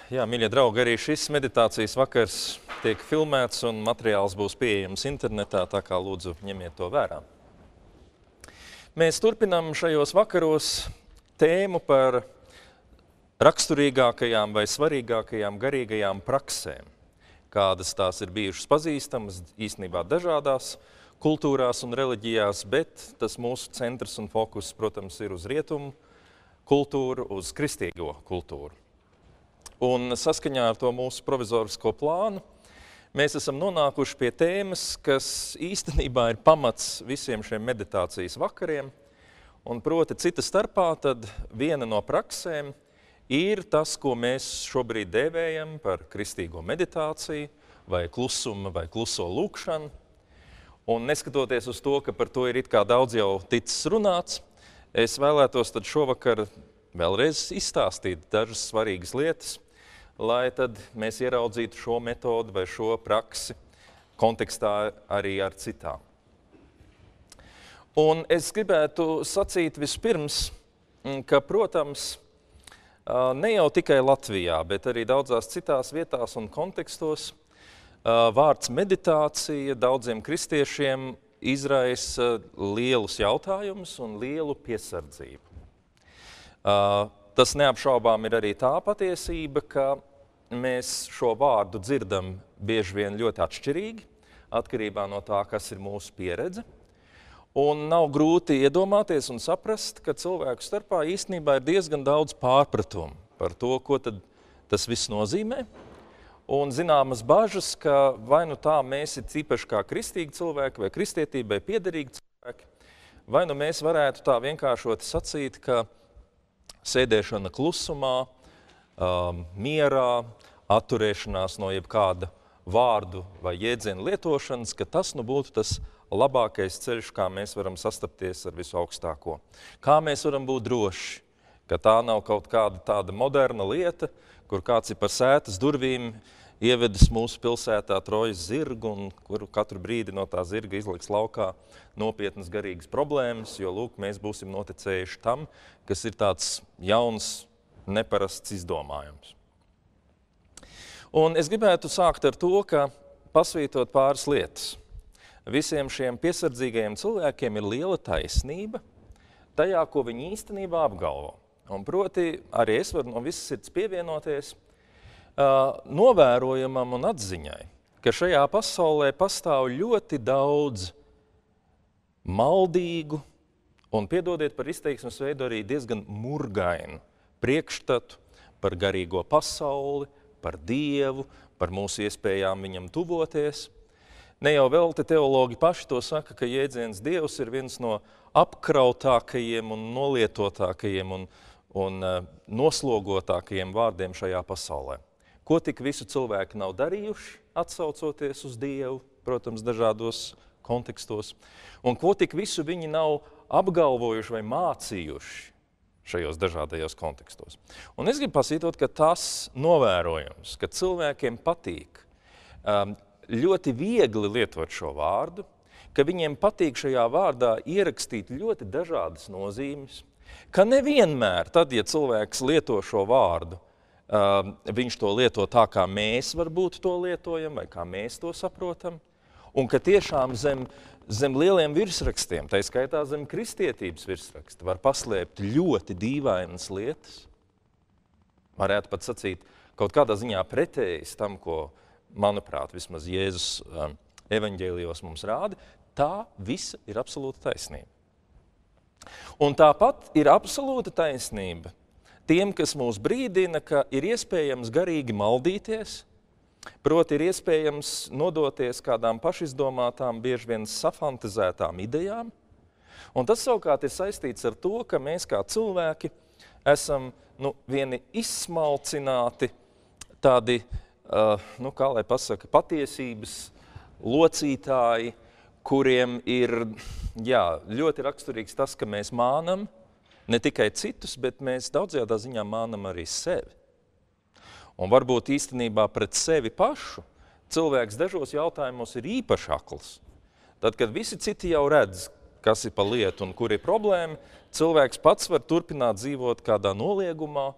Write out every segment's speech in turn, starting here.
Jā, mīļie draugi, arī šis meditācijas vakars tiek filmēts un materiāls būs pieejams internetā, tā kā lūdzu ņemiet to vērā. Mēs turpinām šajos vakaros tēmu par raksturīgākajām vai svarīgākajām garīgajām praksēm, kādas tās ir bijušas pazīstamas īstenībā dažādās kultūrās un reliģijās, bet tas mūsu centrs un fokus, protams, ir uz rietumu kultūru, uz kristīgo kultūru. Un saskaņā ar to mūsu provizorisko plānu mēs esam nonākuši pie tēmas, kas īstenībā ir pamats visiem šiem meditācijas vakariem. Un proti cita starpā tad viena no praksēm ir tas, ko mēs šobrīd dēvējam par kristīgo meditāciju vai klusuma vai kluso lūkšanu. Un neskatoties uz to, ka par to ir it kā daudz jau ticis runāts, es vēlētos tad šovakar vēlreiz izstāstīt dažas svarīgas lietas, lai tad mēs ieraudzītu šo metodu vai šo praksi kontekstā arī ar citām. Un es gribētu sacīt vispirms, ka, protams, ne jau tikai Latvijā, bet arī daudzās citās vietās un kontekstos vārds meditācija daudziem kristiešiem izraisa lielus jautājumus un lielu piesardzību. Tas neapšaubām ir arī tā patiesība, ka mēs šo vārdu dzirdam bieži vien ļoti atšķirīgi, atkarībā no tā, kas ir mūsu pieredze. Un nav grūti iedomāties un saprast, ka cilvēku starpā īstenībā ir diezgan daudz pārpratumu par to, ko tad tas viss nozīmē. Un zināmas bažas, ka vai nu tā mēs ir īpaši kā kristīgi cilvēki vai kristietībai piederīgi cilvēki, vai nu mēs varētu tā vienkāršoti sacīt, ka sēdēšana klusumā, mierā, atturēšanās no jebkāda vārdu vai jēdzienu lietošanas, ka tas nu būtu tas labākais ceļš, kā mēs varam sastapties ar visu augstāko. Kā mēs varam būt droši, ka tā nav kaut kāda tāda moderna lieta, kur kāds ir par sētas durvīm ievedis mūsu pilsētā Trojas zirgu un kuru katru brīdi no tā zirga izliks laukā nopietnas garīgas problēmas, jo, lūk, mēs būsim noticējuši tam, kas ir tāds jauns, neparasts izdomājums. Un es gribētu sākt ar to, ka pasvītot pāris lietas. Visiem šiem piesardzīgajiem cilvēkiem ir liela taisnība tajā, ko viņi īstenībā apgalvo. Un proti, arī es varu no visas sirds pievienoties novērojamam un atziņai, ka šajā pasaulē pastāv ļoti daudz maldīgu un, piedodiet par izteiksmes veidu, arī diezgan murgainu priekšstatu par garīgo pasauli, par Dievu, par mūsu iespējām viņam tuvoties. Ne jau vēl te teologi paši to saka, ka jēdziens Dievs ir viens no apkrautākajiem un nolietotākajiem un noslogotākajiem vārdiem šajā pasaulē. Ko tik visu cilvēki nav darījuši, atsaucoties uz Dievu, protams, dažādos kontekstos, un ko tik visu viņi nav apgalvojuši vai mācījuši šajos dažādajos kontekstos. Un es gribu pasvītrot, ka tas novērojums, ka cilvēkiem patīk ļoti viegli lietot šo vārdu, ka viņiem patīk šajā vārdā ierakstīt ļoti dažādas nozīmes, ka nevienmēr tad, ja cilvēks lieto šo vārdu, viņš to lieto tā, kā mēs varbūt to lietojam vai kā mēs to saprotam, un ka tiešām zem lieliem virsrakstiem, tā skaitā zem kristietības virsraksta, var paslēpt ļoti dīvainas lietas. Varētu pat sacīt kaut kādā ziņā pretējs tam, ko, manuprāt, vismaz Jēzus evaņģēlijos mums rāda, tā visa ir absolūta taisnība. Un tāpat ir absolūta taisnība tiem, kas mūs brīdina, ka ir iespējams garīgi maldīties, proti ir iespējams nodoties kādām pašizdomātām, bieži vien safantazētām idejām. Un tas savukārt ir saistīts ar to, ka mēs kā cilvēki esam vieni izsmalcināti tādi, kā lai pasaka, patiesības locītāji, kuriem ir ļoti raksturīgs tas, ka mēs mānam ne tikai citus, bet mēs daudzajādā ziņā mānam arī sevi. Un varbūt īstenībā pret sevi pašu cilvēks dažos jautājumos ir īpaši akls. Tad, kad visi citi jau redz, kas ir pa lietu un kur ir problēma, cilvēks pats var turpināt dzīvot kādā noliegumā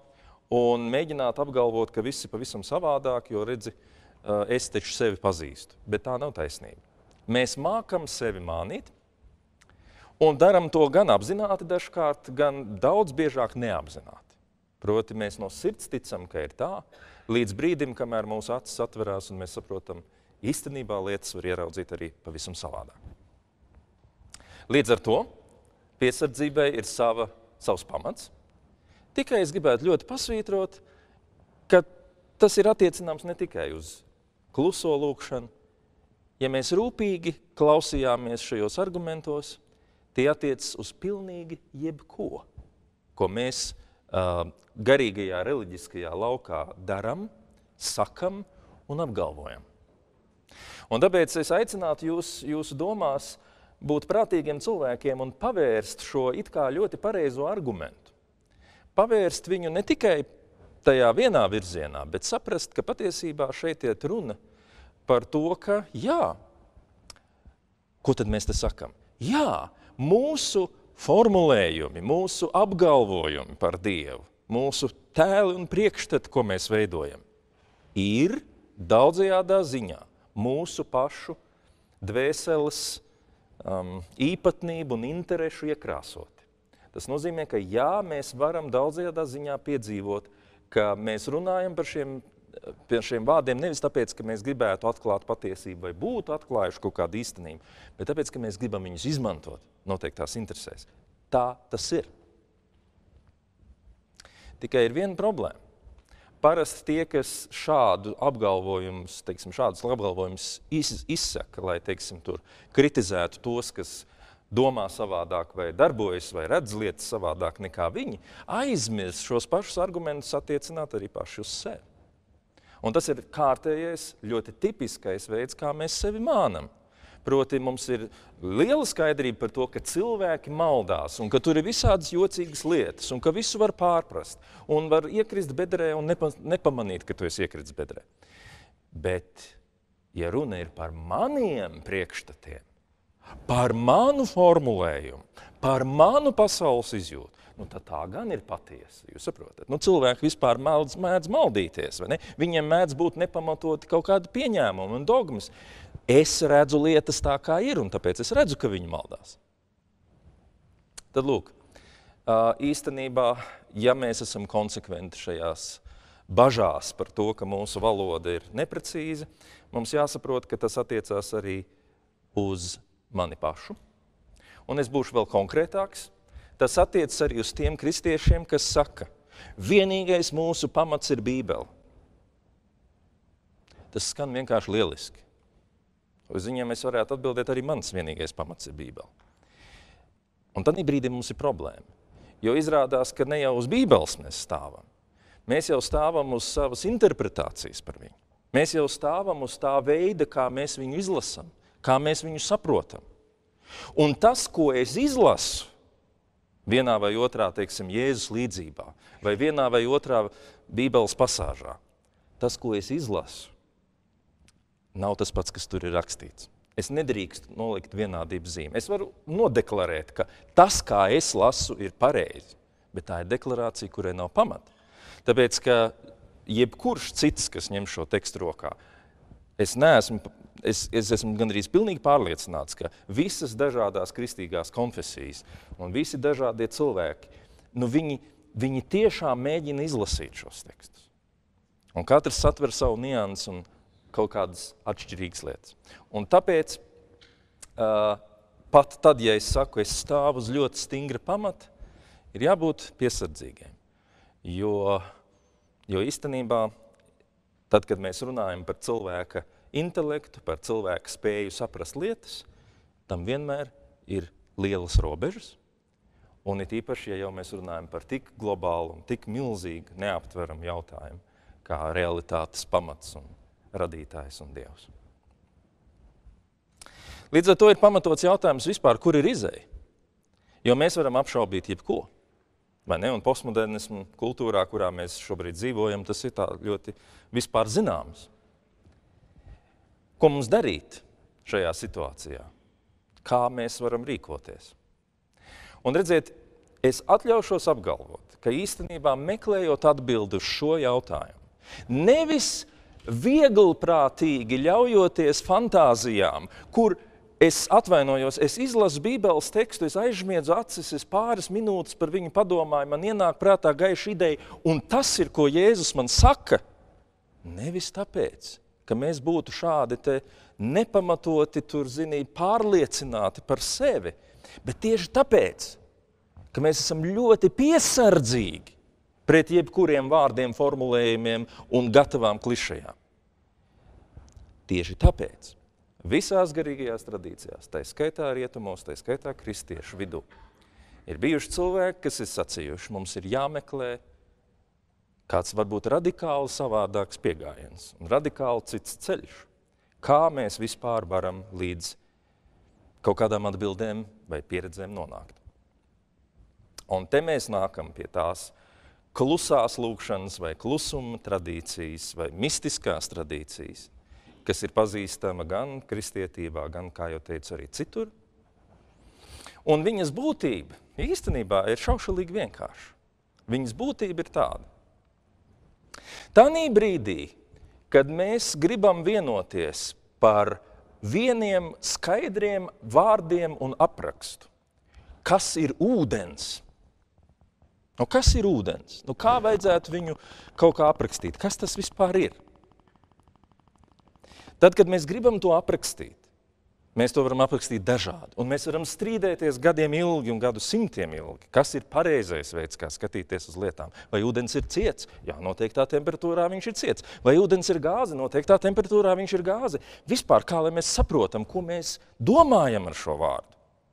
un mēģināt apgalvot, ka viss ir pavisam savādāk, jo redzi, es taču sevi pazīstu. Bet tā nav taisnība. Mēs mākam sevi mānīt, un daram to gan apzināti dažkārt, gan daudz biežāk neapzināti. Proti, mēs no sirds ticam, ka ir tā, līdz brīdim, kamēr mūsu acis atverās, un mēs saprotam, īstenībā lietas var ieraudzīt arī pavisam savādāk. Līdz ar to piesardzībai ir savs pamats. Tikai es gribētu ļoti pasvītrot, ka tas ir attiecināms ne tikai uz kluso lūkšanu. Ja mēs rūpīgi klausījāmies šajos argumentos, tie attiecas uz pilnīgi jebko, ko mēs garīgajā, reliģiskajā laukā daram, sakam un apgalvojam. Un tāpēc es aicinātu jūsu domās būt prātīgiem cilvēkiem un pavērst šo it kā ļoti pareizo argumentu. Pavērst viņu ne tikai tajā vienā virzienā, bet saprast, ka patiesībā šeit iet runa par to, ka jā, ko tad mēs te sakam? Jā, mūsu formulējumi, mūsu apgalvojumi par Dievu, mūsu tēli un priekšstati, ko mēs veidojam, ir daudzajādā ziņā mūsu pašu dvēseles īpatnību un interešu iekrāsoti. Tas nozīmē, ka jā, mēs varam daudzajādā ziņā piedzīvot, ka mēs runājam par šiem vārdiem nevis tāpēc, ka mēs gribētu atklāt patiesību vai būtu atklājuši kaut kādu īstenību, bet tāpēc, ka mēs gribam viņus izmantot noteiktās interesēs. Tā tas ir. Tikai ir viena problēma. Parasti tie, kas šādus apgalvojumus izsaka, lai, tur kritizētu tos, kas domā savādāk vai darbojas vai redz lietas savādāk nekā viņi, aizmirst šos pašus argumentus attiecināt arī paši uz sevi. Un tas ir kārtējais, ļoti tipiskais veids, kā mēs sevi mānam. Proti, mums ir liela skaidrība par to, ka cilvēki maldās un ka tur ir visādas jocīgas lietas un ka visu var pārprast un var iekrist bedrē un nepamanīt, ka tu esi iekritis bedrē. Bet, ja runa ir par maniem priekšstatiem, par manu formulējumu, par manu pasaules izjūtu, tad tā gan ir patiesa, jūs saprotat. Cilvēki vispār mēdz maldīties, vai ne? Viņiem mēdz būt nepamatoti kaut kādi pieņēmumi un dogmas. Es redzu lietas tā, kā ir, un tāpēc es redzu, ka viņi maldās. Tad lūk, īstenībā, ja mēs esam konsekventi šajās bažās par to, ka mūsu valoda ir neprecīza, mums jāsaprot, ka tas attiecās arī uz mani pašu. Un es būšu vēl konkrētāks. Tas attiecas arī uz tiem kristiešiem, kas saka, vienīgais mūsu pamats ir Bībele. Tas skan vienkārši lieliski. Uz viņiem es varētu atbildēt, arī mans vienīgais pamats ir Bībele. Un tad brīdī mums ir problēma. Jo izrādās, ka ne jau uz Bībeles mēs stāvam. Mēs jau stāvam uz savas interpretācijas par viņu. Mēs jau stāvam uz tā veida, kā mēs viņu izlasam, kā mēs viņu saprotam. Un tas, ko es izlasu, vienā vai otrā, Jēzus līdzībā, vai vienā vai otrā Bībeles pasāžā, tas, ko es izlasu, nav tas pats, kas tur ir rakstīts. Es nedrīkstu nolikt vienādības zīmi. Es varu nodeklarēt, ka tas, kā es lasu, ir pareizi, bet tā ir deklarācija, kurai nav pamata. Tāpēc, ka jebkurš cits, kas ņem šo tekstu rokā, es esmu gandrīz pilnīgi pārliecināts, ka visas dažādās kristīgās konfesijas un visi dažādie cilvēki, viņi tiešām mēģina izlasīt šos tekstus. Un katrs satver savu nianses un kaut kādas atšķirīgas lietas. Un tāpēc, pat tad, ja es saku, es stāvu uz ļoti stingra pamata, ir jābūt piesardzīgiem. Jo īstenībā, tad, kad mēs runājam par cilvēka intelektu, par cilvēka spēju saprast lietas, tam vienmēr ir lielas robežas. Un it īpaši, ja jau mēs runājam par tik globālu un tik milzīgu neaptveramu jautājumu, kā realitātes pamats un radītājs un Dievs. Līdz ar to ir pamatots jautājums vispār, kur ir izeja. Jo mēs varam apšaubīt jebko. Vai ne? Un postmodernismu kultūrā, kurā mēs šobrīd dzīvojam, tas ir tā ļoti vispār zināms. Ko mums darīt šajā situācijā? Kā mēs varam rīkoties? Un redziet, es atļaušos apgalvot, ka īstenībā meklējot atbildi uz šo jautājumu, nevis vieglprātīgi ļaujoties fantāzijām, kur es atvainojos, es izlasu Bībeles tekstu, es aizmiedzu acis, es pāris minūtes par viņu padomāju, man ienāk prātā gaiša ideja, un tas ir, ko Jēzus man saka, nevis tāpēc, ka mēs būtu šādi te nepamatoti, pārliecināti par sevi, bet tieši tāpēc, ka mēs esam ļoti piesardzīgi pret jebkuriem vārdiem, formulējumiem un gatavām klišajām. Tieši tāpēc visās garīgajās tradīcijās, tā skaitā rietumos, tā skaitā kristiešu vidū, ir bijuši cilvēki, kas ir sacījuši, mums ir jāmeklē kāds varbūt radikāli savādāks piegājiens un radikāli cits ceļš, kā mēs vispār varam līdz kaut kādām atbildēm vai pieredzēm nonākt. Un te mēs nākam pie tās klusās lūkšanas vai klusuma tradīcijas vai mistiskās tradīcijas, kas ir pazīstama gan kristietībā, gan, kā jau teicu, arī citur. Un viņas būtība īstenībā ir šaušalīgi vienkārša. Viņas būtība ir tāda. Tanī brīdī, kad mēs gribam vienoties par vieniem skaidriem vārdiem un aprakstu, kas ir ūdens? Kas ir ūdens? Kā vajadzētu viņu kaut kā aprakstīt? Kas tas vispār ir? Tad, kad mēs gribam to aprakstīt, mēs to varam aprakstīt dažādi. Un mēs varam strīdēties gadiem ilgi un gadu simtiem ilgi. Kas ir pareizais veids, kā skatīties uz lietām? Vai ūdens ir ciets? Jā, noteiktā temperatūrā viņš ir ciets. Vai ūdens ir gāze? Noteiktā temperatūrā viņš ir gāze. Vispār, kā lai mēs saprotam, ko mēs domājam ar šo vārdu?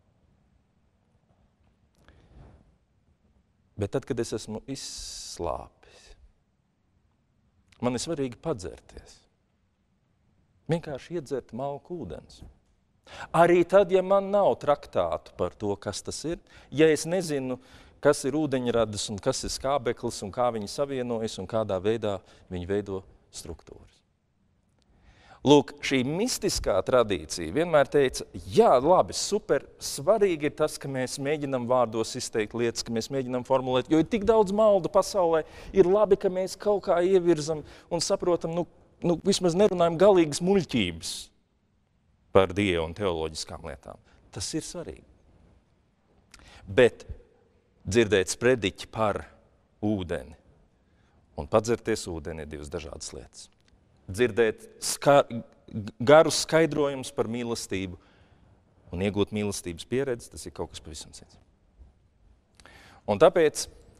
Bet tad, kad es esmu izslāpis, man ir svarīgi padzerties. Vienkārši iedzert malku ūdens. Arī tad, ja man nav traktātu par to, kas tas ir, ja es nezinu, kas ir ūdeņradis un kas ir skābeklis un kā viņi savienojas un kādā veidā viņi veido struktūras. Lūk, šī mistiskā tradīcija vienmēr teica, jā, labi, super, svarīgi ir tas, ka mēs mēģinam vārdos izteikt lietas, ka mēs mēģinam formulēt, jo ir tik daudz maldu pasaulē, ir labi, ka mēs kaut kā ievirzam un saprotam, vismaz nerunājam galīgas muļķības par Dievu un teoloģiskām lietām. Tas ir svarīgi. Bet dzirdēt sprediķi par ūdeni un padzerties ūdeni ir divas dažādas lietas. Dzirdēt garus skaidrojumus par mīlestību un iegūt mīlestības pieredzi, tas ir kaut kas pavisam cits. Un tāpēc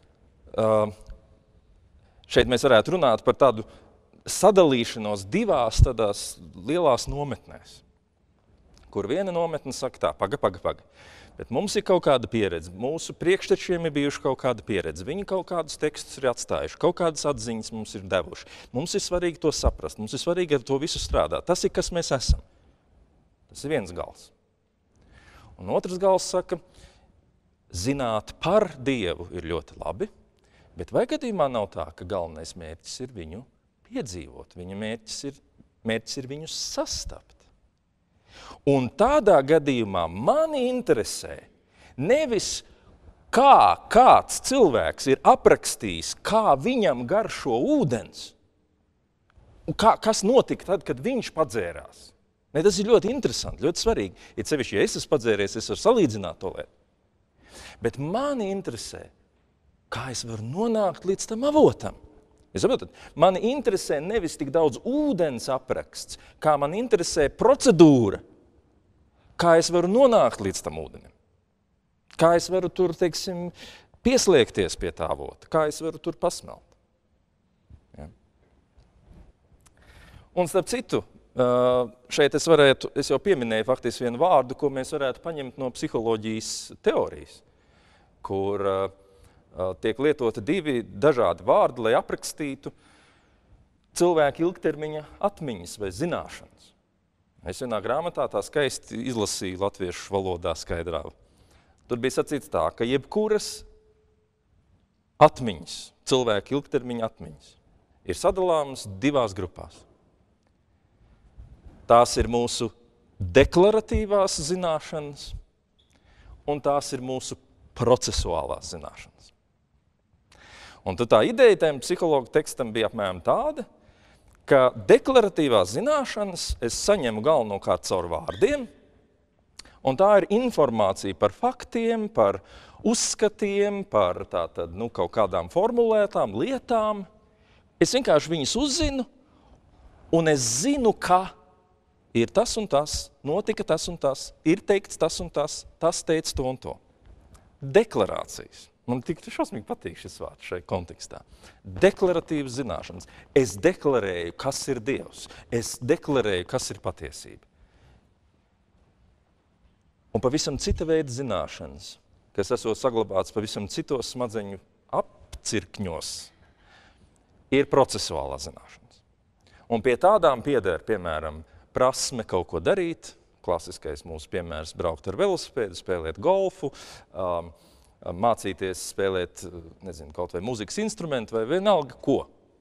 šeit mēs varētu runāt par tādu sadalīšanos divās tādās lielās nometnēs, kur viena nometne saka tā, paga. Bet mums ir kaut kāda pieredze, mūsu priekštečiem ir bijuši kaut kāda pieredze, viņi kaut kādus tekstus ir atstājuši, kaut kādas atziņas mums ir devuši. Mums ir svarīgi to saprast, mums ir svarīgi ar to visu strādāt. Tas ir, kas mēs esam. Tas ir viens gals. Un otrs gals saka, zināt par Dievu ir ļoti labi, bet vai gadījumā nav tā, ka galvenais mērķis ir viņu piedzīvot, viņa mērķis ir viņu sastapt. Un tādā gadījumā mani interesē nevis kā kāds cilvēks ir aprakstījis, kā viņam garšo ūdens, un kas notika tad, kad viņš padzērās. Ne, tas ir ļoti interesanti, ļoti svarīgi. Ja sevišķi, ja es esmu padzēries, es varu salīdzināt to lietu. Bet mani interesē, kā es varu nonākt līdz tam avotam. Mani interesē nevis tik daudz ūdens apraksts, kā man interesē procedūra, kā es varu nonākt līdz tam ūdenim. Kā es varu tur, pieslēgties pie tā avota, kā es varu tur pasmelt. Ja. Un starp citu, šeit es jau pieminēju faktiski vienu vārdu, ko mēs varētu paņemt no psiholoģijas teorijas, kur tiek lietoti divi dažādi vārdi, lai aprakstītu cilvēku ilgtermiņa atmiņas vai zināšanas. Es vienā grāmatā tā skaisti izlasīju latviešu valodā skaidrā. Tur bija sacīts tā, ka jebkuras atmiņas, cilvēku ilgtermiņa atmiņas, ir sadalāmas divās grupās. Tās ir mūsu deklaratīvās zināšanas, un tās ir mūsu procesuālās zināšanas. Un tad tā ideja tajam psihologu tekstam bija apmēram tāda, ka deklaratīvās zināšanas es saņemu galvenokārt caur vārdiem, un tā ir informācija par faktiem, par uzskatiem, par tātad, kaut kādām formulētām lietām. Es vienkārši viņus uzzinu, un es zinu, ka ir tas un tas, notika tas un tas, ir teikts tas un tas teica to un to. Deklarācijas. Man tik šausmīgi patīk šis vārds šai kontekstā. Deklaratīvas zināšanas. Es deklarēju, kas ir Dievs. Es deklarēju, kas ir patiesība. Un pavisam cita veida zināšanas, kas esot saglabāts pavisam citos smadzeņu apcirkņos, ir procesuālās zināšanas. Un pie tādām pieder, piemēram, prasme kaut ko darīt, klasiskais mūsu piemērs braukt ar velosipēdu, spēlēt golfu, mācīties spēlēt, kaut vai mūzikas instrumentu vai vienalga ko.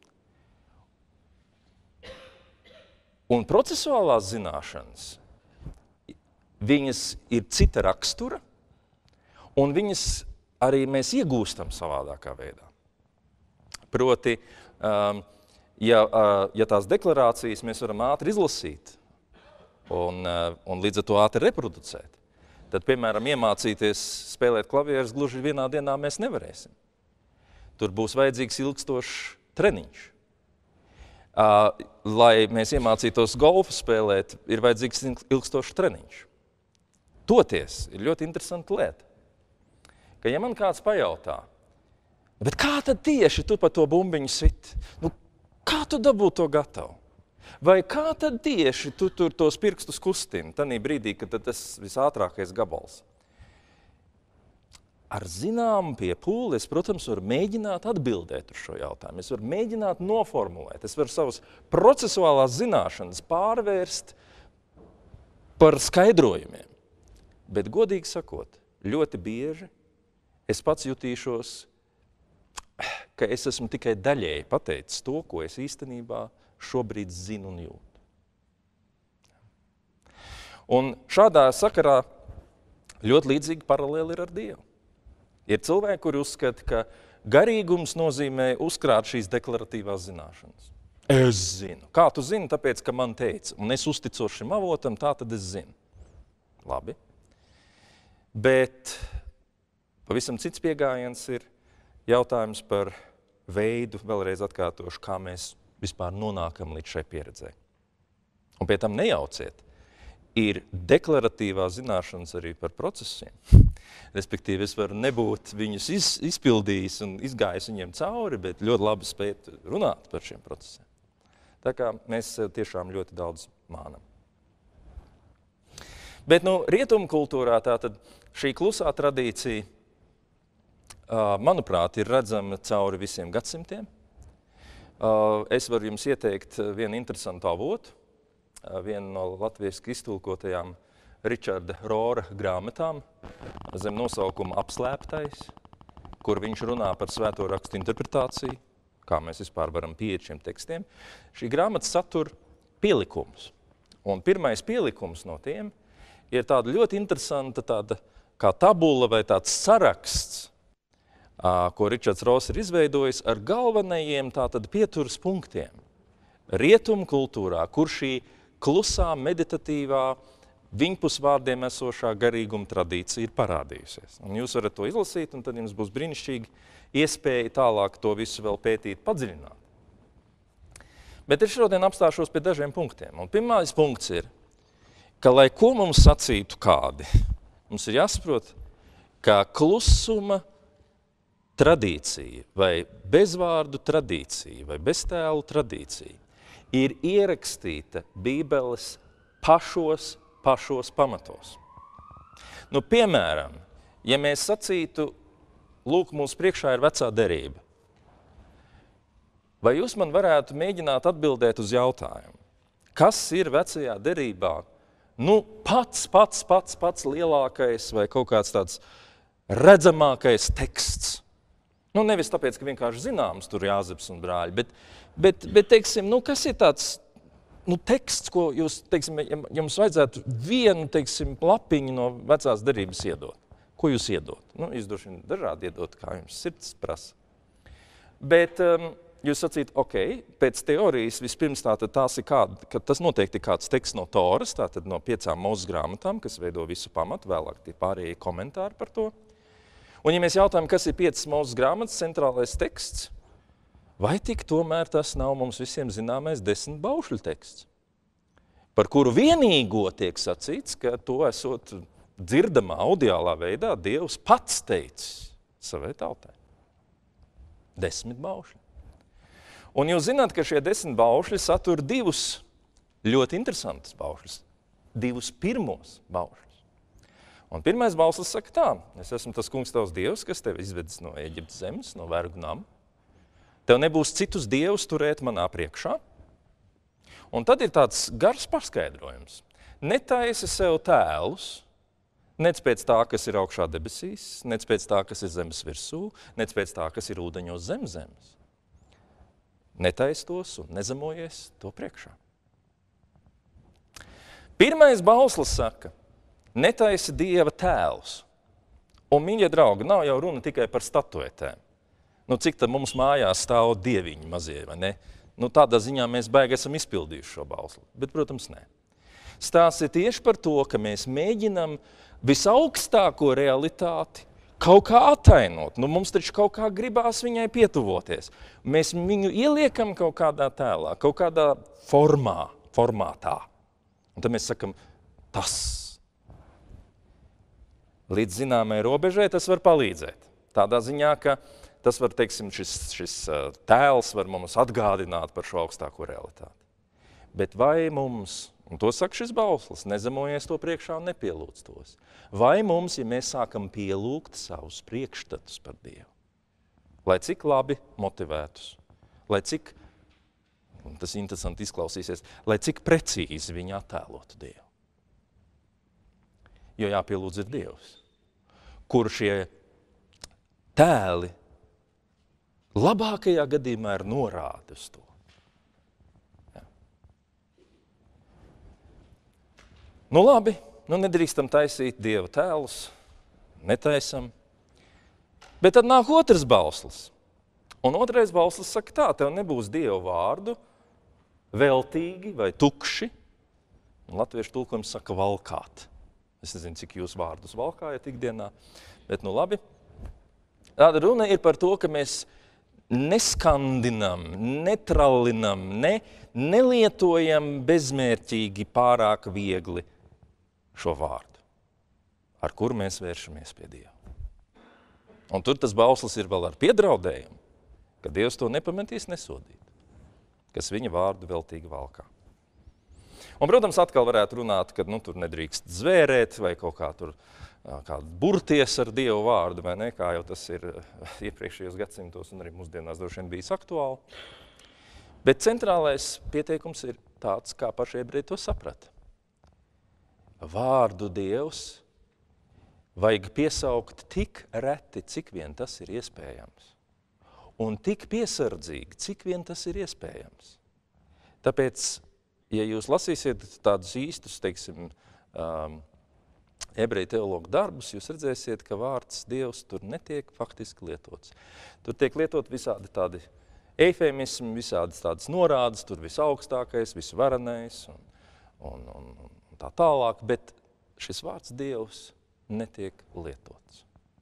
Un procesuālās zināšanas, viņas ir cita rakstura, un viņas arī mēs iegūstam savādākā veidā. Proti, ja tās deklarācijas mēs varam ātri izlasīt un līdz ar to ātri reproducēt, tad, piemēram, iemācīties spēlēt klavierus gluži vienā dienā mēs nevarēsim. Tur būs vajadzīgs ilgstošs treniņš. Lai mēs iemācītos golfu spēlēt, ir vajadzīgs ilgstošs treniņš. Toties ir ļoti interesanta lieta, ka ja man kāds pajautā, bet kā tad tieši tu pa to bumbiņu sit? Kā tu dabū to gatavu? Vai kā tad tieši tu tur tos pirkstus kustini, tanī brīdī, kad tas visātrākais gabals? Ar zināmu piepūli es, protams, varu mēģināt atbildēt uz šo jautājumu. Es varu mēģināt noformulēt, es varu savas procesuālās zināšanas pārvērst par skaidrojumiem. Bet, godīgi sakot, ļoti bieži es pats jutīšos, ka es esmu tikai daļēji pateicis to, ko es īstenībā šobrīd zinu un jūtu. Un šādā sakarā ļoti līdzīgi paralēli ir ar Dievu. Ir cilvēki, kuri uzskata, ka garīgums nozīmē uzkrāt šīs deklaratīvās zināšanas. Es zinu. Kā tu zini? Tāpēc, ka man teica. Un es uzticos šim avotam, tā tad es zinu. Labi. Bet pavisam cits piegājiens ir jautājums par veidu, vēlreiz atkārtošu, kā mēs vispār nonākam līdz šai pieredzē. Un pie tam nejauciet, ir deklaratīvās zināšanas arī par procesiem. Respektīvi, es varu nebūt viņus izpildījis un izgājis viņiem cauri, bet ļoti labi spēt runāt par šiem procesiem. Tā kā mēs tiešām ļoti daudz mānam. Bet rietumu kultūrā tātad šī klusā tradīcija, manuprāt, ir redzama cauri visiem gadsimtiem. Es varu jums ieteikt vienu interesantu avotu, vienu no latviešu iztulkotajām Ričarda Rora grāmatām zem nosaukuma Apslēptais, kur viņš runā par svēto rakstu interpretāciju, kā mēs vispār varam pieiet šiem tekstiem. Šī grāmata satur pielikumus. Un pirmais pielikums no tiem ir tāda ļoti interesanta tāda kā tabula vai tāds saraksts, ko Ričards Ross ir izveidojis ar galvenajiem tātad pieturas punktiem. Rietumu kultūrā, kur šī klusā, meditatīvā, viņpus vārdiem esošā garīguma tradīcija ir parādījusies. Un jūs varat to izlasīt, un tad jums būs brīnišķīgi iespēja tālāk to visu vēl pētīt, padziļināt. Bet es šodien apstāšos pie dažiem punktiem. Un pirmais punkts ir, ka lai ko mums sacītu kādi, mums ir jāsaprot, ka klusuma tradīcija vai bezvārdu tradīcija vai beztēlu tradīcija ir ierakstīta Bībeles pašos pamatos. Piemēram, ja mēs sacītu, lūk, mūsu priekšā ir vecā derība, vai jūs man varētu mēģināt atbildēt uz jautājumu, kas ir vecajā derībā, pats lielākais vai kaut kāds tāds redzamākais teksts? Nevis tāpēc, ka vienkārši zināms tur Jāzeps un brāļi, bet teiksim, kas ir tāds teksts, ko jūs, teiksim, jums vajadzētu vienu, teiksim, lapiņu no vecās derības iedot. Ko jūs iedot? Jūs droši vien dažādi iedot, kā jums sirds prasa. Bet jūs sacīt, ok, pēc teorijas vispirms tās ir ka tas noteikti kāds teksts no Toras, tātad no 5 Mūzes grāmatām, kas veido visu pamatu, vēlāk tie pārējie komentāri par to. Un ja mēs jautājam, kas ir 5 Mūzes grāmatas centrālais teksts, vai tik tomēr tas nav mums visiem zināmais 10 baušļu teksts, par kuru vienīgo tiek sacīts, ka to esot dzirdamā audiālā veidā Dievs pats teicis savai tautai. 10 baušļi. Un jūs zināt, ka šie 10 baušļi satur 2 ļoti interesantas baušļus, 2 pirmos baušļus. Un pirmais baušļis saka tā, es esmu tas kungs tavs Dievs, kas tevi izvedis no Eģiptes zemes, no vergu nama. Tev nebūs citus dievus turēt manā priekšā. Un tad ir tāds gars paskaidrojums. Netaisi sev tēlus, nec pēc tā, kas ir augšā debesīs, nec pēc tā, kas ir zemes virsū, nec pēc tā, kas ir ūdeņos zem zemes. Netais tos un nezemojies to priekšā. Pirmais bauslis saka, netaisi Dieva tēlus. Un, mīļie draugi, nav jau runa tikai par statuetēm. Nu, cik tad mums mājās stāv dieviņi mazie, vai ne? Nu, tādā ziņā mēs baigi esam izpildījuši šo bausli, bet, protams, nē. Stāsts ir tieši par to, ka mēs mēģinam visaugstāko realitāti kaut kā atainot. Nu, mums taču kaut kā gribās viņai pietuvoties. Mēs viņu ieliekam kaut kādā tēlā, kaut kādā formātā. Un tad mēs sakam, tas. Līdz zināmai robežai tas var palīdzēt. Tādā ziņā, ka tas var, teiksim, šis tēls var mums atgādināt par šo augstāko realitāti. Bet vai mums, un to saka šis bauslis, nezemojies to priekšā un nepielūdz tos. Vai mums, ja mēs sākam pielūgt savus priekšstatus par Dievu, lai cik labi motivētus, lai cik, un tas interesanti izklausīsies, lai cik precīzi viņi attēlotu Dievu. Jo jāpielūdz ir Dievs, kur šie tēli labākajā gadījumā ir norāde uz to. Ja. Nu labi, nu nedrīkstam taisīt Dieva tēlus, netaisam. Bet tad nāk otrs bauslis. Un otrais bauslis saka tā, tev nebūs Dieva vārdu veltīgi vai tukši. Un latviešu tulkojums saka valkāt. Es nezinu, cik jūs vārdus valkājat ikdienā, bet nu labi. Tāda runa ir par to, ka mēs neskandinam, netrallinam, nelietojam bezmērķīgi pārāk viegli šo vārdu, ar kuru mēs vēršamies pie Dieva. Un tur tas bauslis ir vēl ar piedraudējumu, ka Dievs to nepametīs nesodīt, kas viņa vārdu veltīgi valkā. Un, protams, atkal varētu runāt, ka tur nedrīkst zvērēt vai kaut kā tur burties ar Dievu vārdu, vai ne, kā jau tas ir iepriekšējos gadsimtos un arī mūsdienās droši vien bijis aktuāli. Bet centrālais pieteikums ir tāds, kā paši ebreji to saprata. Vārdu Dievs vajag piesaukt tik reti, cik vien tas ir iespējams. Un tik piesardzīgi, cik vien tas ir iespējams. Tāpēc, ja jūs lasīsiet tādus īstus, teiksim, ebreju teologu darbus, jūs redzēsiet, ka vārds Dievs tur netiek faktiski lietots. Tur tiek lietot visādi tādi eifemismi, visādi tādas norādes, tur visaugstākais, visvarenais un tā tālāk, bet šis vārds Dievs netiek lietots.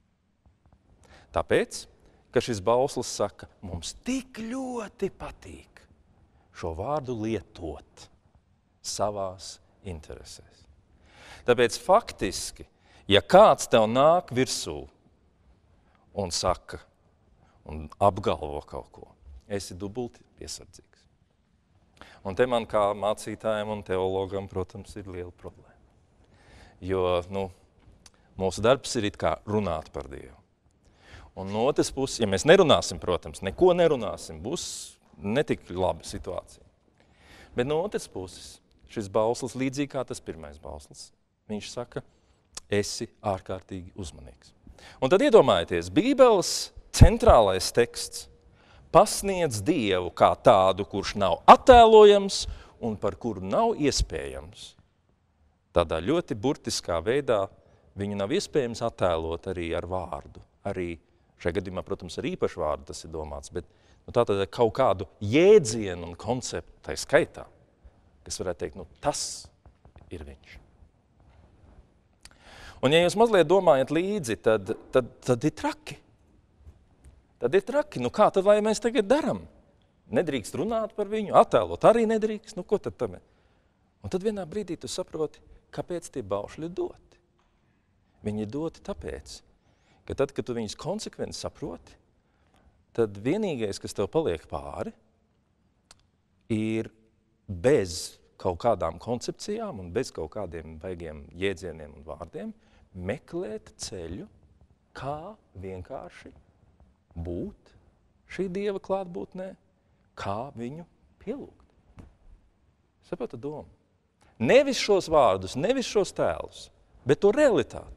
Tāpēc, ka šis bauslis saka, mums tik ļoti patīk šo vārdu lietot savās interesēs. Tāpēc faktiski, ja kāds tev nāk virsū un saka un apgalvo kaut ko, esi dubulti piesardzīgs. Un te man kā mācītājiem un teologam, protams, ir liela problēma. Jo, mūsu darbs ir it kā runāt par Dievu. Un no otras puses, ja mēs nerunāsim, protams, neko nerunāsim, būs netik laba situācija. Bet no otras puses, šis bauslis, līdzīgi kā tas pirmais bauslis, viņš saka, esi ārkārtīgi uzmanīgs. Un tad iedomājieties, Bībeles centrālais teksts pasniedz Dievu kā tādu, kurš nav attēlojams un par kuru nav iespējams. Tādā ļoti burtiskā veidā viņu nav iespējams attēlot arī ar vārdu. Arī šajā gadījumā, protams, ar īpašu vārdu tas ir domāts, bet Tātad kaut kādu jēdzienu un konceptu tai skaitā, kas varētu teikt, tas ir viņš. Un ja jūs mazliet domājat līdzi, tad ir traki. Tad ir traki. Kā tad lai mēs tagad daram? Nedrīkst runāt par viņu, attēlot arī nedrīkst. Ko tad tam ir? Un tad vienā brīdī tu saproti, kāpēc tie baušļi ir doti. Viņi ir doti tāpēc, ka tad, kad tu viņus konsekventi saproti, tad vienīgais, kas tev paliek pāri, ir bez kaut kādām koncepcijām un bez kaut kādiem baigiem jēdzieniem un vārdiem meklēt ceļu, kā vienkārši būt šī Dieva klātbūtnē, kā viņu pielūgt. Sapratu domu? Nevis šos vārdus, nevis šos tēlus, bet to realitāti.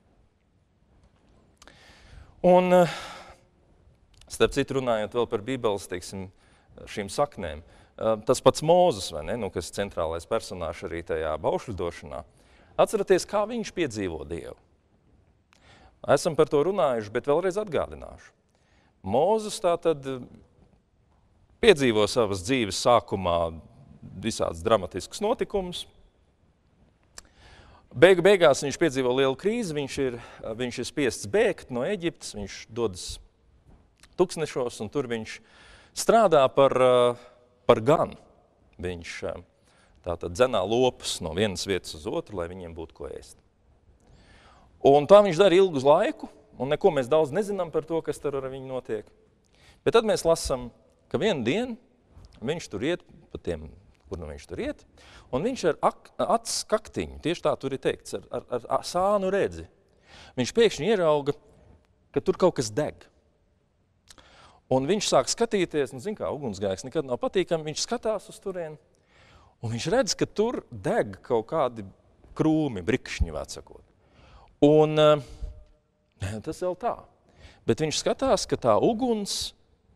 Un, starp citu runājot vēl par Bībeles, teiksim, šīm saknēm, tas pats Mūzes, vai ne, kas centrālais personāžs arī tajā baušļu došanā, atceraties, kā viņš piedzīvo Dievu. Esam par to runājuši, bet vēlreiz atgādināšu. Mūzes tātad piedzīvo savas dzīves sākumā visāds dramatisks notikums. Beigās viņš piedzīvo lielu krīzi, viņš ir spiests bēgt no Eģiptes, viņš dodas tuksnešos un tur viņš strādā par ganu. Viņš tātad dzenā lopus no vienas vietas uz otru, lai viņiem būtu ko ēst. Un tā viņš dara ilgu laiku, un neko mēs daudz nezinām par to, kas tur ar viņu notiek. Bet tad mēs lasām, ka vienu dienu viņš tur iet pa tiem, kur nu viņš tur iet, un viņš ar acis kaktiņu, tieši tā tur ir teikts, ar sānu redzi. Viņš pēkšņi ierauga, ka tur kaut kas deg. Un viņš sāk skatīties, zin kā, ugunsgrēks nekad nav patīkami, viņš skatās uz turieni, un viņš redz, ka tur deg kaut kādi krūmi, brikšņi, vecakot. Un tas vēl tā. Bet viņš skatās, ka tā uguns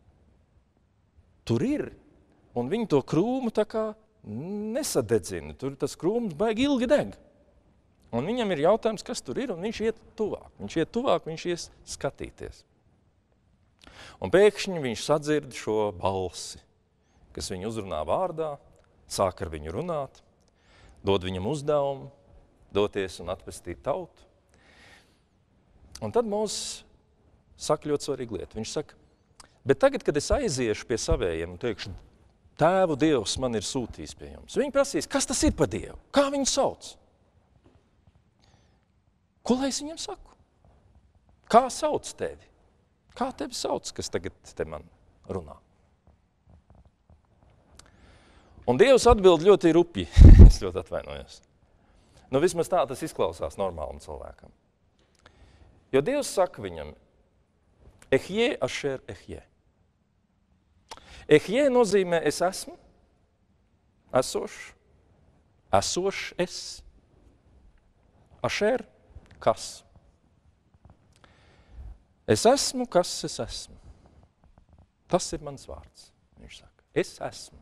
tur ir, un viņi to krūmu tā kā nesadedzina. Tur tas krūms baigi ilgi deg. Un viņam ir jautājums, kas tur ir, un viņš iet tuvāk. Viņš ies skatīties. Un pēkšņi viņš sadzird šo balsi, kas viņu uzrunā vārdā, sāk ar viņu runāt, dod viņam uzdevumu, doties un atpestīt tautu. Un tad Mūzes saka ļoti svarīgu lietu. Viņš saka, bet tagad, kad es aiziešu pie savējiem un teikšu, Tēvu Dievs man ir sūtījis pie jums. Viņi prasīs, kas tas ir par Dievu? Kā viņu sauc? Ko lai es viņam saku? Kā sauc tevi? Kā tevi sauc, kas tagad te man runā? Un Dievs atbild ļoti rupji. Es ļoti atvainojos. Vismaz tā tas izklausās normālam cilvēkam. Jo Dievs saka viņam, Ehjē ašer ehjē. Ehjē nozīmē es esmu, esošs es, ašer kas. Es esmu, kas es esmu. Tas ir mans vārds, viņš saka. Es esmu.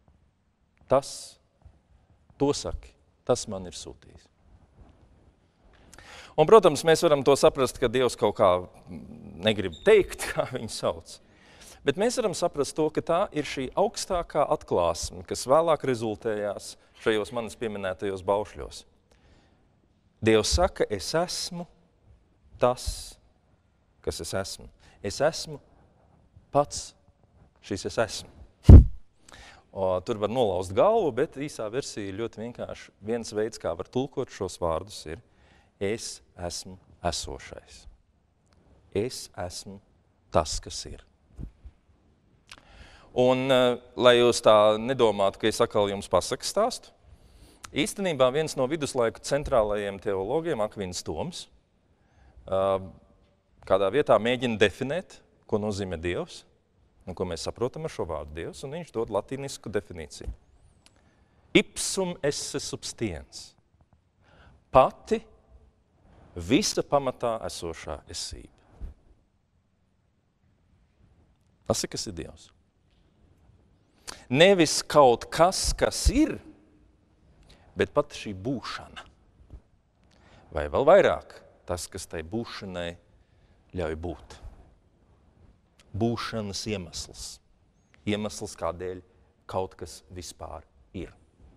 To saki, tas man ir sūtījis. Un, protams, mēs varam to saprast, ka Dievs kaut kā negrib teikt, kā viņu sauc. Bet mēs varam saprast to, ka tā ir šī augstākā atklāsme, kas vēlāk rezultējās šajos manis pieminētajos baušļos. Dievs saka, es esmu tas, kas es esmu. Es esmu pats šis es esmu. Tur var nolauzt galvu, bet īsā versija ļoti vienkārši. Viens veids, kā var tulkot šos vārdus, ir es esmu esošais. Es esmu tas, kas ir. Un, lai jūs tā nedomātu, ka es atkal jums pasaku stāstu, īstenībā viens no viduslaiku centrālajiem teologiem, Akvīns Toms, kādā vietā mēģina definēt, ko nozīmē Dievs, un ko mēs saprotam ar šo vārdu Dievs, un viņš dod latīnisku definīciju. Ipsum esse substiens. Pati visa pamatā esošā esība. Tas ir, kas ir Dievs. Nevis kaut kas, kas ir, bet pat šī būšana. Vai vēl vairāk tas, kas tai būšanai ļauj būt. Būšanas iemesls. iemesls, kādēļ kaut kas vispār ir.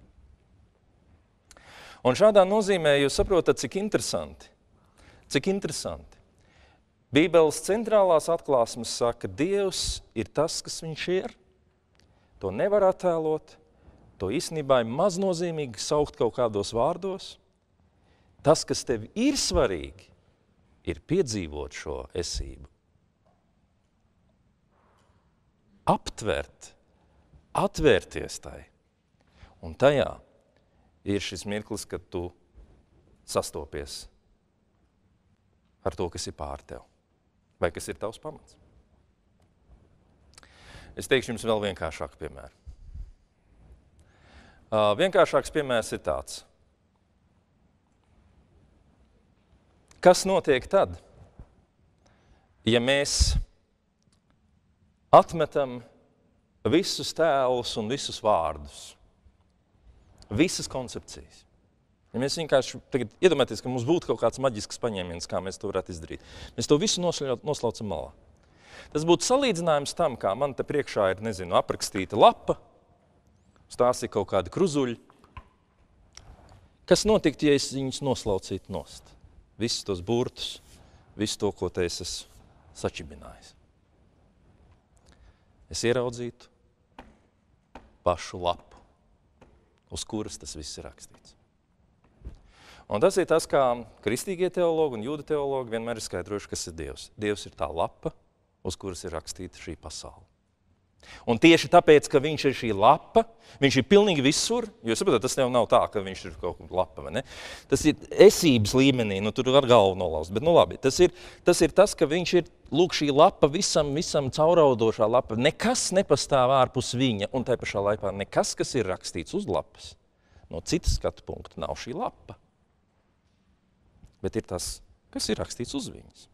Un šādā nozīmē jūs saprotat, cik interesanti. Bībeles centrālās atklāsmes saka, Dievs ir tas, kas viņš ir. To nevar attēlot, to īstenībā ir maznozīmīgi saukt kaut kādos vārdos. Tas, kas tev ir svarīgi, ir piedzīvot šo esību. Aptvert, atvērties tai. Un tajā ir šis mirklis, kad tu sastopies ar to, kas ir pār tev. Vai kas ir tavs pamats? Es teikšu jums vēl vienkāršāku piemēru. Vienkāršāks piemērs ir tāds. Kas notiek tad, ja mēs atmetam visus tēlus un visus vārdus, visas koncepcijas? Ja mēs vienkārši tagad iedomājamies, ka mums būtu kaut kāds maģisks paņēmiens, kā mēs to varētu izdarīt. Mēs to visu noslaucam malā. Tas būtu salīdzinājums tam, kā man te priekšā ir, aprakstīta lapa, uz tās ir kaut kādi kruzuļi. Kas notiktu, ja es viņus noslaucītu nost? Visus tos burtus, visu to, ko te es esmu sačibinājis. Es ieraudzītu pašu lapu, uz kuras tas viss ir rakstīts. Un tas ir tas, kā kristīgie teologi un jūda teologi vienmēr ir skaidrojuši, kas ir Dievs. Dievs ir tā lapa, uz kuras ir rakstīta šī pasaule. Un tieši tāpēc, ka viņš ir šī lapa, viņš ir pilnīgi visur, jo saprotat, tas nav tā, ka viņš ir kaut kāda lapa, vai ne? Tas ir esības līmenī, tur var galvu nolaust, bet labi. Tas ir tas, ka viņš ir, lūk, šī lapa visam cauraudošā lapa. Nekas nepastāv ārpus viņa, un tai pašā laikā nekas, kas ir rakstīts uz lapas, no citas skatu punkta nav šī lapa. Bet ir tas, kas ir rakstīts uz viņas.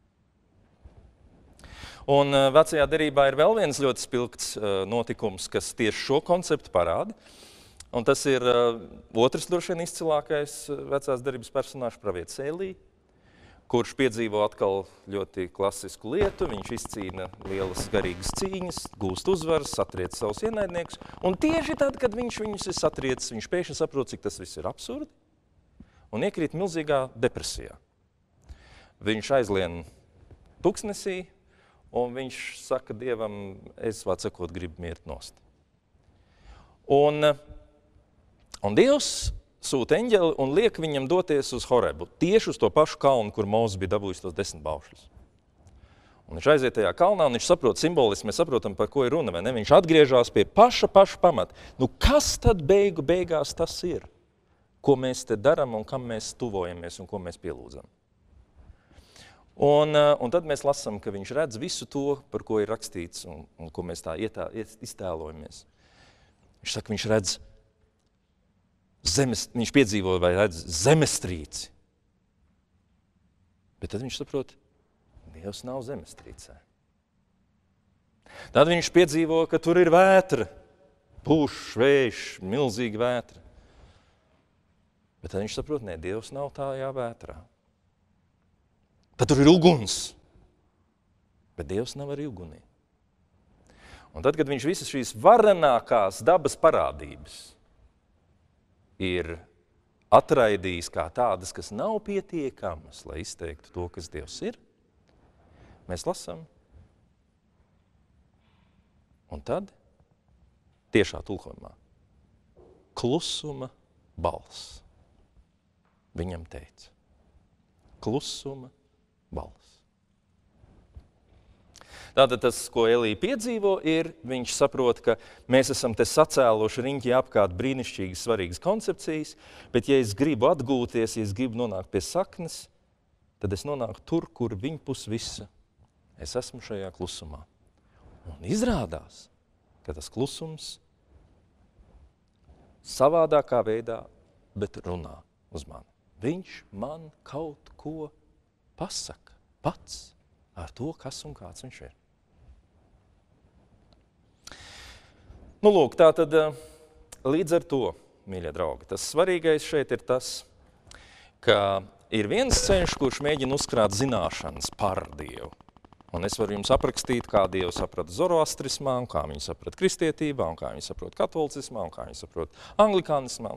Un vecajā derībā ir vēl viens ļoti spilgts notikums, kas tieši šo konceptu parāda. Un tas ir otrs droši vien izcilākais vecās derības personāžs, pravietis Elī, kurš piedzīvo atkal ļoti klasisku lietu. Viņš izcīna lielas garīgas cīņas, gūst uzvaras, satriec savus ienaidniekus. Un tieši tad, kad viņš viņus ir satriecis, viņš pēkšņi saprot, cik tas viss ir absurdi. Un iekrīt milzīgā depresijā. Viņš aizlien tuksnesī, un viņš saka Dievam, es vārds sakot, gribu mirt nost. Un Dievs sūta eņģeli un liek viņam doties uz Horebu, tieši uz to pašu kalnu, kur Mozus bija dabūjis tos 10 baušļus. Un viņš aiziet tajā kalnā, un viņš saprot simboliski, mēs saprotam, par ko ir runa, vai ne? Viņš atgriežās pie paša pamata. Kas tad beigās tas ir? Ko mēs te darām un kam mēs tuvojamies un ko mēs pielūdzam. Un tad mēs lasām, ka viņš redz visu to, par ko ir rakstīts un ko mēs tā iztēlojamies. Viņš saka, viņš redz viņš piedzīvo vai redz zemestrīci. Bet tad viņš saprot, Dievs nav zemestrīcē. Tad viņš piedzīvo, ka tur ir vētra, pūš, vējš, milzīga vētra. Bet tad viņš saprot, ne, Dievs nav tajā vētrā. Tad tur ir uguns, bet Dievs nav arī ugunī. Un tad, kad viņš visas šīs varenākās dabas parādības ir atraidījis kā tādas, kas nav pietiekamas, lai izteiktu to, kas Dievs ir, mēs lasām. Un tad, tiešā tulkojumā, klusuma balss. Viņam teica, klusuma balss. Tātad tas, ko Elī piedzīvo, ir, viņš saprot, ka mēs esam te sacēluši riņķi apkārt brīnišķīgas, svarīgas koncepcijas, bet ja es gribu atgūties, ja es gribu nonākt pie saknes, tad es nonāku tur, kur viņpus visa. Es esmu šajā klusumā. Un izrādās, ka tas klusums savādākā veidā, bet runā uz mani. Viņš man kaut ko pasaka pats ar to, kas un kāds viņš ir. Lūk, tātad līdz ar to, mīļie draugi, tas svarīgais šeit ir tas, ka ir viens ceļš, kurš mēģina uzkrāt zināšanas par Dievu. Un es varu jums aprakstīt, kā Dievu saprata zoroastrismā, un kā viņi saprata kristietībā, un kā viņi saprota katolicismā, un kā viņi saprota anglikānismā.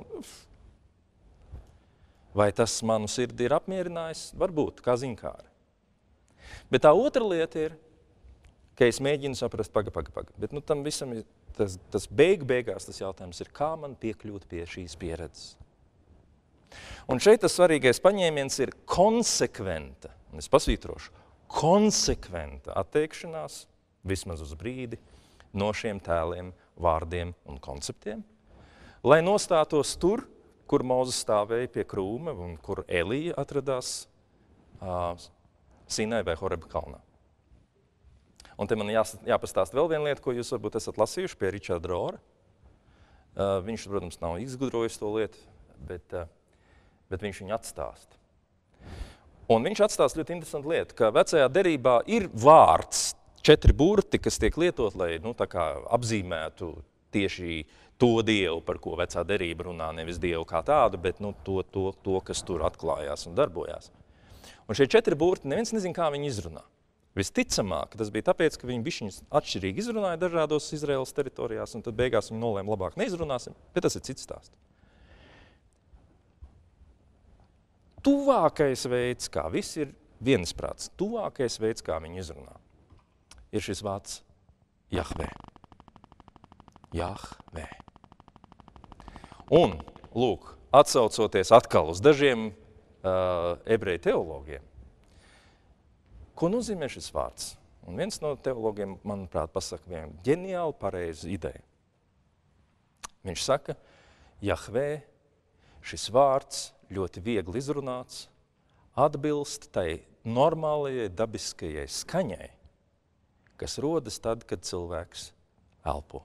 Vai tas manu sirdi ir apmierinājis? Varbūt, kā zinkāri. Bet tā otra lieta ir, ka es mēģinu saprast, paga. Bet tam visam ir tas beigās tas jautājums ir, kā man piekļūt pie šīs pieredzes. Un šeit tas svarīgais paņēmiens ir konsekventa, un es pasvītrošu, konsekventa atteikšanās, vismaz uz brīdi, no šiem tēliem, vārdiem un konceptiem, lai nostātos tur, kur Mozus stāvēja pie krūma un kur Elija atradās Sinai vai Horeba kalnā. Un te man jāpastāst vēl viena lieta, ko jūs varbūt esat lasījuši pie Richarda Rohra. Viņš, protams, nav izgudrojis to lietu, bet viņš viņu atstāsta. Un viņš atstāsta ļoti interesantu lietu, ka vecajā derībā ir vārds, 4 burti, kas tiek lietot, lai tā kā apzīmētu tieši to Dievu, par ko vecā derība runā, nevis Dievu kā tādu, bet to, kas tur atklājās un darbojās. Un šie 4 burti, neviens nezin, kā viņi izrunā. Visticamāk, tas bija tāpēc, ka viņi bišķiņas atšķirīgi izrunāja dažādos Izraēlas teritorijās, un tad beigās viņi nolēma labāk neizrunāsim, bet tas ir cits stāsts. Tuvākais veids, kā viss ir vienisprāts, tuvākais veids, kā viņi izrunā, ir šis vārds Jahve. Jahve. Un, lūk, atsaucoties atkal uz dažiem ebreju teologiem, ko nozīmē šis vārds? Un viens no teologiem, manuprāt, pasaka vienu ģeniāli pareizu ideju. Viņš saka, Jahve, šis vārds, ļoti viegli izrunāts, atbilst tai normālajai, dabiskajai skaņai, kas rodas tad, kad cilvēks elpo.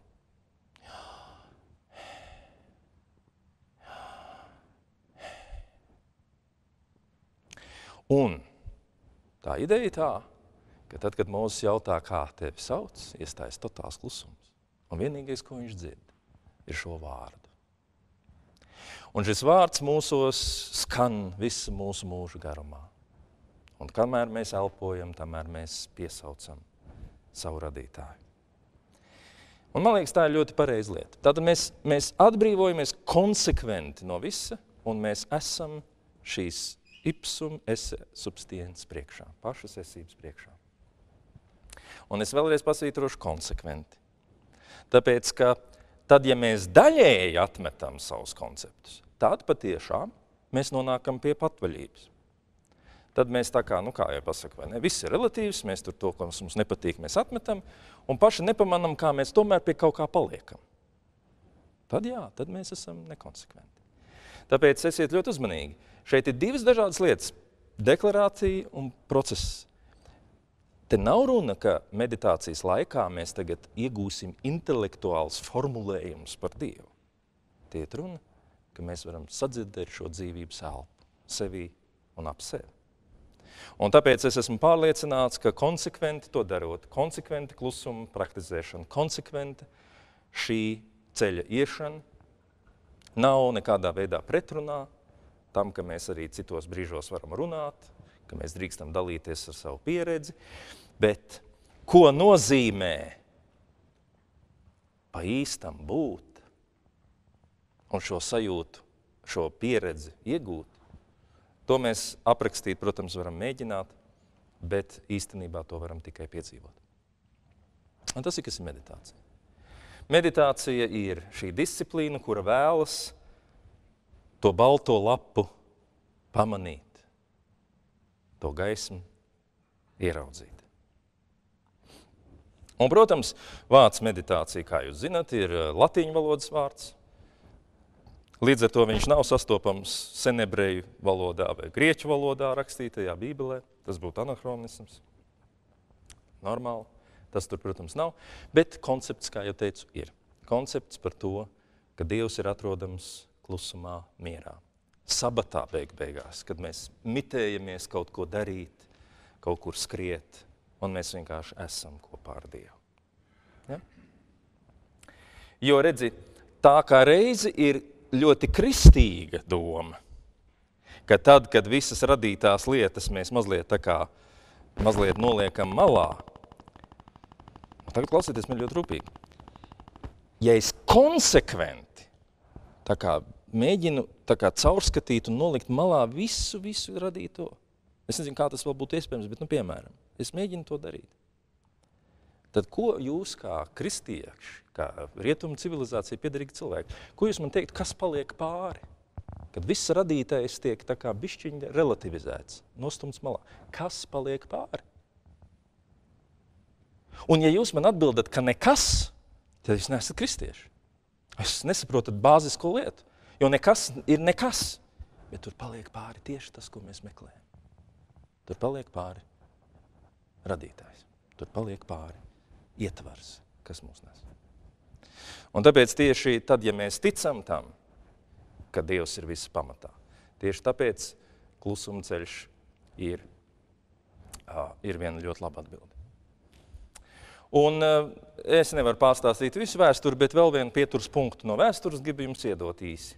Un tā ideja ir tā, ka tad, kad Mozus jautā, kā tevi sauc, iestājas totāls klusums. Un vienīgais, ko viņš dzird, ir šo vārdu. Un šis vārds mūsos skan visu mūsu mūžu garumā. Un kamēr mēs elpojam, tamēr mēs piesaucam savu radītāju. Un man liekas, tā ir ļoti pareiza lieta. Tātad mēs atbrīvojamies konsekventi no visa, un mēs esam šīs ipsum esse substiens priekšā, pašas esības priekšā. Un es vēlreiz pasvītrošu konsekventi. Tāpēc, ka tad, ja mēs daļēji atmetam savus konceptus, tad patiešām mēs nonākam pie patvaļības. Tad mēs tā kā, kā jau pasaka, vai ne, viss ir relatīvs, mēs tur to, kas mums nepatīk, mēs atmetam, un paši nepamanam, kā mēs tomēr pie kaut kā paliekam. Tad jā, tad mēs esam nekonsekventi. Tāpēc esiet ļoti uzmanīgi. Šeit ir 2 dažādas lietas – deklarācija un process. Te nav runa, ka meditācijas laikā mēs tagad iegūsim intelektuāls formulējums par Dievu. Te ir runa, ka mēs varam sadzirdēt šo dzīvības elpu sevī un ap sevi. Un tāpēc es esmu pārliecināts, ka konsekventi to darot, konsekventi klusuma praktizēšana, konsekventi šī ceļa iešana nav nekādā veidā pretrunā tam, ka mēs arī citos brīžos varam runāt, ka mēs drīkstam dalīties ar savu pieredzi, bet ko nozīmē pa īstam būt un šo sajūtu, šo pieredzi iegūt, to mēs aprakstīt, protams, varam mēģināt, bet īstenībā to varam tikai piedzīvot. Un tas ir, kas ir meditācija. Meditācija ir šī disciplīna, kura vēlas to balto lapu pamanīt, to gaismu ieraudzīt. Un, protams, vārds meditācija, kā jūs zināt, ir latīņu valodas vārds. Līdz ar to viņš nav sastopams senebreju valodā vai grieķu valodā rakstītajā Bībelē. Tas būtu anahronisms. Normāli. Tas tur, protams, nav. Bet koncepts, kā jau teicu, ir. Koncepts par to, ka Dievs ir atrodams klusumā, mierā. Sabatā beigās, kad mēs mitējamies kaut ko darīt, kaut kur skriet, un mēs vienkārši esam kopā ar Dievu. Ja? Jo, redzi, tā kā reizi ir ļoti kristīga doma, ka tad, kad visas radītās lietas mēs mazliet tā kā mazliet noliekam malā. Tagad klausieties man ļoti rūpīgi. Ja es konsekventi tā kā mēģinu tā kā caurskatīt un nolikt malā visu radīto, es nezinu, kā tas vēl būtu iespējams, bet, piemēram, es mēģinu to darīt. Tad ko jūs kā kristieši, kā rietumu civilizācija piederīgi cilvēki, ko jūs man teikt, kas paliek pāri? Kad viss radītais tiek tā kā bišķiņa relativizēts, nostumts malā. Kas paliek pāri? Un ja jūs man atbildat, ka nekas, tad jūs neesat kristieši. Es nesaprotat bāzisko lietu, jo nekas ir nekas, bet tur paliek pāri tieši tas, ko mēs meklējam. Tur paliek pāri radītājs, tur paliek pāri ietvars, kas mūs nes. Un tāpēc tieši tad, ja mēs ticam tam, ka Dievs ir viss pamatā, tieši tāpēc klusuma ceļš ir viena ļoti laba atbilde. Un es nevaru pārstāstīt visu vēsturi, bet vēl vienu pieturas punktu no vēstures gribu jums iedot īsi.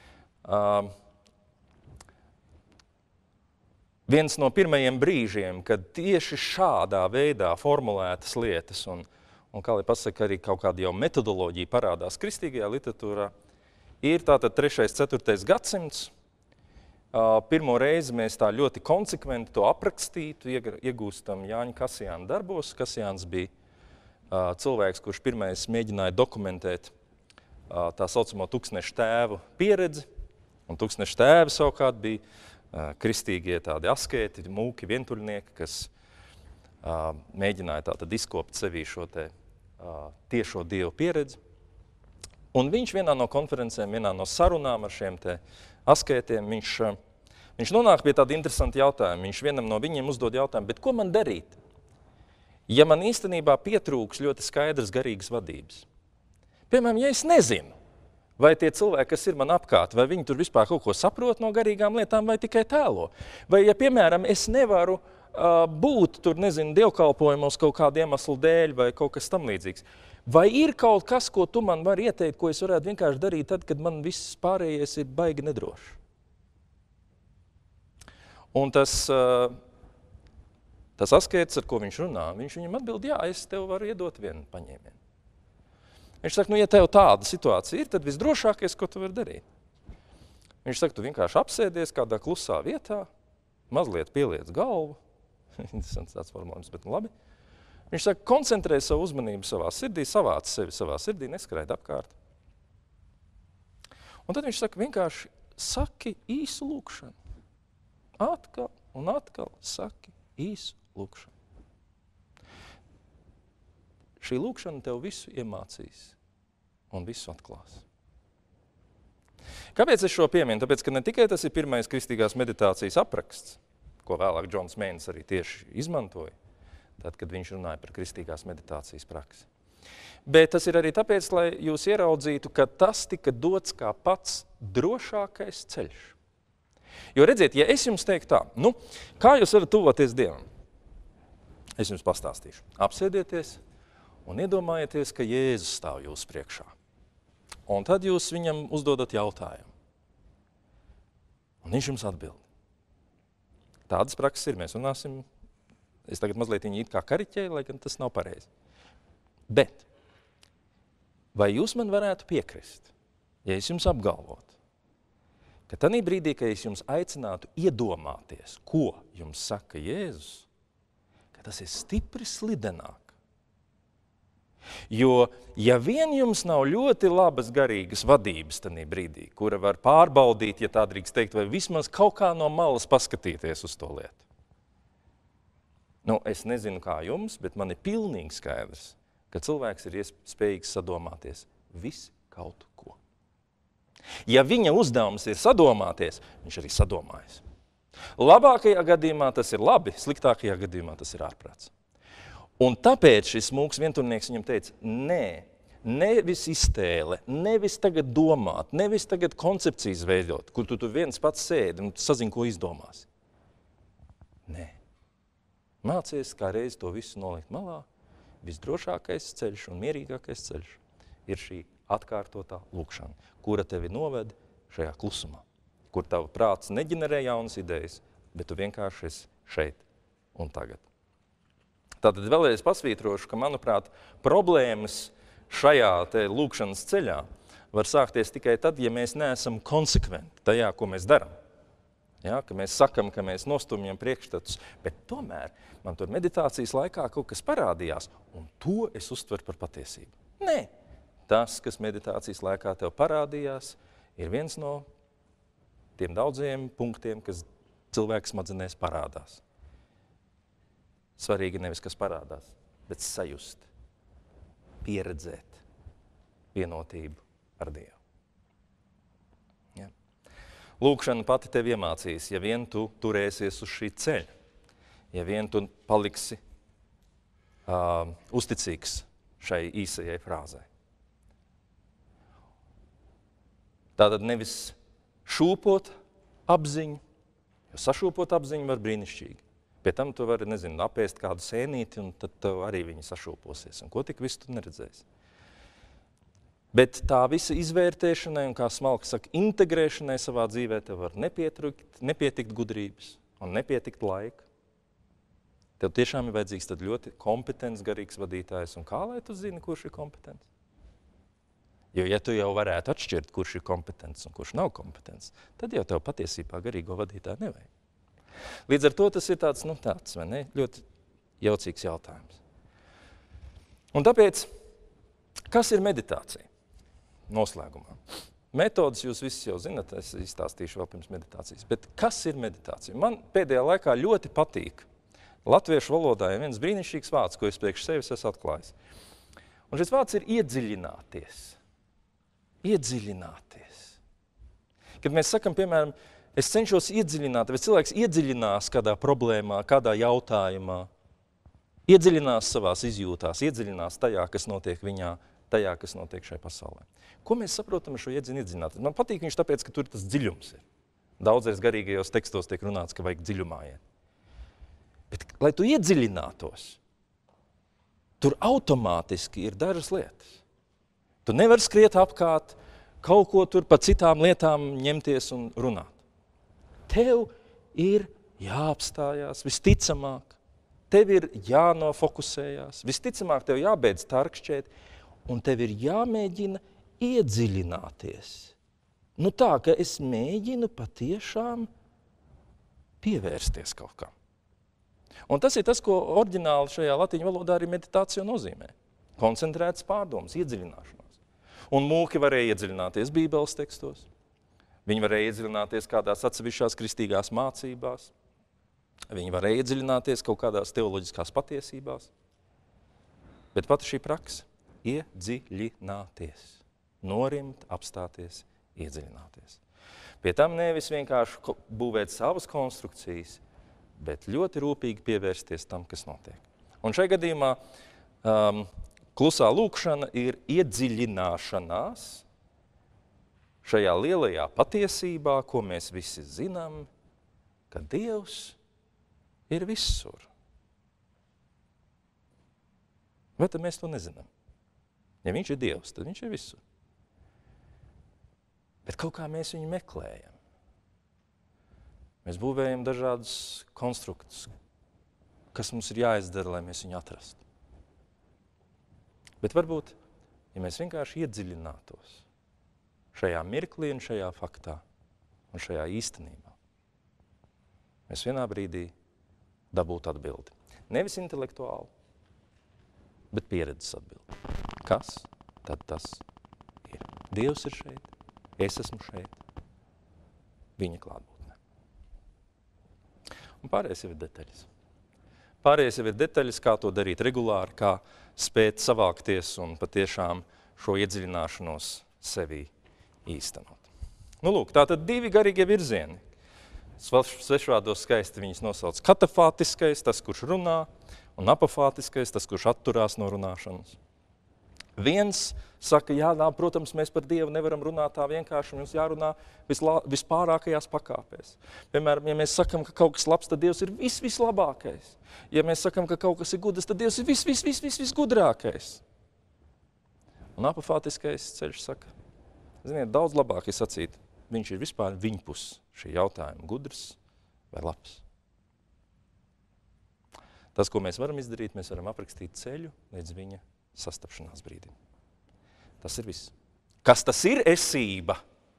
Viens no pirmajiem brīžiem, kad tieši šādā veidā formulētas lietas, un kā lai pasaka, arī kaut kāda jau metodoloģija parādās kristīgajā literatūrā, ir tātad 3. 4. gadsimts. Pirmo reizi mēs tā ļoti konsekventi to aprakstītu, iegūstam Jāņa Kasijāna darbos. Kasijāns bija cilvēks, kurš pirmais mēģināja dokumentēt tā saucamo Tūkstneša tēvu pieredzi, un Tūkstneša tēvi savukārt bija kristīgie tādi askēti, mūki, vientuļnieki, kas mēģināja tātad izkopt sevī šo te tiešo Dievu pieredzi. Un viņš vienā no konferencēm, vienā no sarunām ar šiem te askētiem, viņš nonāk pie tāda interesanta jautājuma. Viņš vienam no viņiem uzdod jautājumu, bet ko man darīt? Ja man īstenībā pietrūks ļoti skaidras garīgas vadības. Piemēram, ja es nezinu, vai tie cilvēki, kas ir man apkārt, vai viņi tur vispār kaut ko saprot no garīgām lietām, vai tikai tēlo. Vai, ja, piemēram, es nevaru būt tur, nezinu, dievkalpojumos kaut kādu iemeslu dēļ vai kaut kas tam līdzīgs. Vai ir kaut kas, ko tu man vari ieteikt, ko es varētu vienkārši darīt tad, kad man viss pārējais ir baigi nedrošs? Un tas askēts, ar ko viņš runā, viņš viņam atbild, jā, es tev varu iedot vienu paņēmienu. Viņš saka, ja tev tāda situācija ir, tad visdrošākais, ko tu vari darīt. Viņš saka, tu vienkārši apsēdies kādā klusā vietā, mazliet pieliec galvu, interesants tāds formulējums, bet labi. Viņš saka, koncentrē savu uzmanību savā sirdī, savāc sevi savā sirdī, neskraid apkārt. Un tad viņš saka, vienkārši saki īsu lūkšanu. Atkal un atkal saki īsu lūkšanu. Šī lūkšana tev visu iemācīs un visu atklās. Kāpēc es šo pieminu? Tāpēc, ka ne tikai tas ir pirmais kristīgās meditācijas apraksts, ko vēlāk Džons Mēns arī tieši izmantoja, tad, kad viņš runāja par kristīgās meditācijas praksi. Bet tas ir arī tāpēc, lai jūs ieraudzītu, ka tas tika dots kā pats drošākais ceļš. Jo redziet, ja es jums teiktu tā, kā jūs varat tuvoties Dievam? Es jums pastāstīšu. Apsēdieties un iedomājieties, ka Jēzus stāv jūs priekšā. Un tad jūs viņam uzdodat jautājumu. Un viņš jums atbild. Tādas prakses ir, mēs runāsim. Es tagad mazliet viņu it kā kariķēju, lai gan tas nav pareizi. Bet, vai jūs man varētu piekrist, ja es jums apgalvotu, ka tanī brīdī, ka es jums aicinātu iedomāties, ko jums saka Jēzus, ka tas ir stipri slidenāk. Jo, ja vien jums nav ļoti labas garīgas vadības tanī brīdī, kura var pārbaudīt, ja tā drīkst teikt, vai vismaz kaut kā no malas paskatīties uz to lietu. Es nezinu, kā jums, bet man ir pilnīgi skaidrs, ka cilvēks ir spējīgs sadomāties visu kaut ko. Ja viņa uzdevums ir sadomāties, viņš arī sadomājas. Labākajā gadījumā tas ir labi, sliktākajā gadījumā tas ir ārprāts. Un tāpēc šis mūks vientuļnieks viņam teica, nevis iztēle, nevis tagad domāt, nevis tagad koncepcijas veidot, kur tu viens pats sēdi un sazini, ko izdomās. Nē. Mācies, kā reiz to visu nolikt malā, visdrošākais ceļš un mierīgākais ceļš ir šī atkārtotā lūkšana, kura tevi noved šajā klusumā, kur tava prāts neģenerē jaunas idejas, bet tu vienkārši esi šeit un tagad. Tātad vēlreiz pasvītrošu, ka, manuprāt, problēmas šajā te lūkšanas ceļā var sākties tikai tad, ja mēs neesam konsekventi tajā, ko mēs darām. Ja, ka mēs sakam, ka mēs nostumjam priekšstatus, bet tomēr man tur meditācijas laikā kaut kas parādījās, un to es uztveru par patiesību. Nē, tas, kas meditācijas laikā tev parādījās, ir viens no tiem daudziem punktiem, kas cilvēks smadzenēs parādās. Svarīgi nevis, kas parādās, bet sajust, pieredzēt vienotību ar Dievu. Ja. Lūkšana pati tev iemācīs, ja vien tu turēsies uz šī ceļa, ja vien tu paliksi uzticīgs šai īsajai frāzai. Tātad nevis šūpot apziņu, jo sašūpot apziņu var brīnišķīgi. Pie tam tu vari, apēst kādu sēnīti, un tad tev arī viņi sašūposies. Un ko tik visu tu neredzēsi. Bet tā visa izvērtēšanai un, kā Smalka saka, integrēšanai savā dzīvē tev var nepietikt gudrības un nepietikt laika. Tev tiešām ir vajadzīgs tad ļoti kompetents, garīgs vadītājs. Un kā lai tu zini, kurš ir kompetents? Jo, ja tu jau varētu atšķirt, kurš ir kompetents un kurš nav kompetents, tad jau tev patiesībā garīgo vadītāju nevajag. Līdz ar to tas ir tāds, vai ne, ļoti jaucīgs jautājums. Un tāpēc, kas ir meditācija? Noslēgumā. Metodas jūs visi jau zinat, es izstāstīšu vēl pirms meditācijas, bet kas ir meditācija? Man pēdējā laikā ļoti patīk latviešu valodā ir viens brīnišķīgs vārds, ko es priekš sevis esmu atklājis. Un šis vārds ir iedziļināties. Iedziļināties. Kad mēs sakam, piemēram, es cenšos iedziļināt, vai cilvēks iedziļinās kādā problēmā, kādā jautājumā, iedziļinās savās izjūtās, iedziļinās tajā, kas notiek viņā, tajā, kas notiek šai pasaulē. Ko mēs saprotam ar šo iedziļināties? Man patīk viņš tāpēc, ka tur tas dziļums ir. Daudzreiz garīgajos tekstos tiek runāts, ka vajag dziļumā iet. Bet, lai tu iedziļinātos, tur automātiski ir dažas lietas. Tu nevari skriet apkārt, kaut ko tur pa citām lietām ņemties un runāt. Tev ir jāapstājās, visticamāk. Tev ir jānofokusējās, visticamāk tev jābeidz tarkšķēt, un tev ir jāmēģina iedziļināties. Tā, ka es mēģinu patiešām pievērsties kaut kam. Un tas ir tas, ko oriģināli šajā latīņu valodā arī meditācija nozīmē. Koncentrētas pārdomas, iedziļināšanās. Un mūki varēja iedziļināties Bībeles tekstos. Viņi varēja iedziļināties kādās atsevišķās kristīgās mācībās. Viņi varēja iedziļināties kaut kādās teoloģiskās patiesībās. Bet pati šī praksa – iedziļināties. Norimt, apstāties, iedziļināties. Pie tam nevis vienkārši būvēt savas konstrukcijas, bet ļoti rūpīgi pievērsties tam, kas notiek. Un šai gadījumā klusā lūkšana ir iedziļināšanās šajā lielajā patiesībā, ko mēs visi zinām, ka Dievs ir visur. Vai tad mēs to nezinām? Ja viņš ir Dievs, tad viņš ir visur. Bet kaut kā mēs viņu meklējam. Mēs būvējam dažādus konstruktus, kas mums ir jāizdara, lai mēs viņu atrastu. Bet varbūt, ja mēs vienkārši iedziļinātos šajā mirklī un šajā faktā un šajā īstenībā, mēs vienā brīdī dabūtu atbildi. Nevis intelektuāli, bet pieredzes atbildi. Kas tad tas ir? Dievs ir šeit, es esmu šeit, viņa klātbūtnē. Un pārējais jau ir detaļas. Pārējais jau ir detaļas, kā to darīt regulāri, kā spēt savākties un patiešām šo iedziļināšanos sevī īstenot. Lūk, tātad 2 garīgie virzieni. Svešvārdos skaisti viņas nosauc katafātiskais, tas, kurš runā, un apofātiskais, tas, kurš atturās no runāšanas. Viens saka, protams, mēs par Dievu nevaram runāt tā vienkārši, mums jārunā vispārākajās pakāpēs. Piemēram, ja mēs sakam, ka kaut kas labs, tad Dievs ir vislabākais. Ja mēs sakam, ka kaut kas ir gudrs, tad Dievs ir visgudrākais. Un apofātiskais ceļš saka, ziniet, daudz labāk ir sacīt, viņš ir vispār viņpus šī jautājuma, gudrs vai labs. Tas, ko mēs varam izdarīt, mēs varam aprakstīt ceļu līdz viņa sastapšanās brīdim. Tas ir viss. Kas tas ir esība?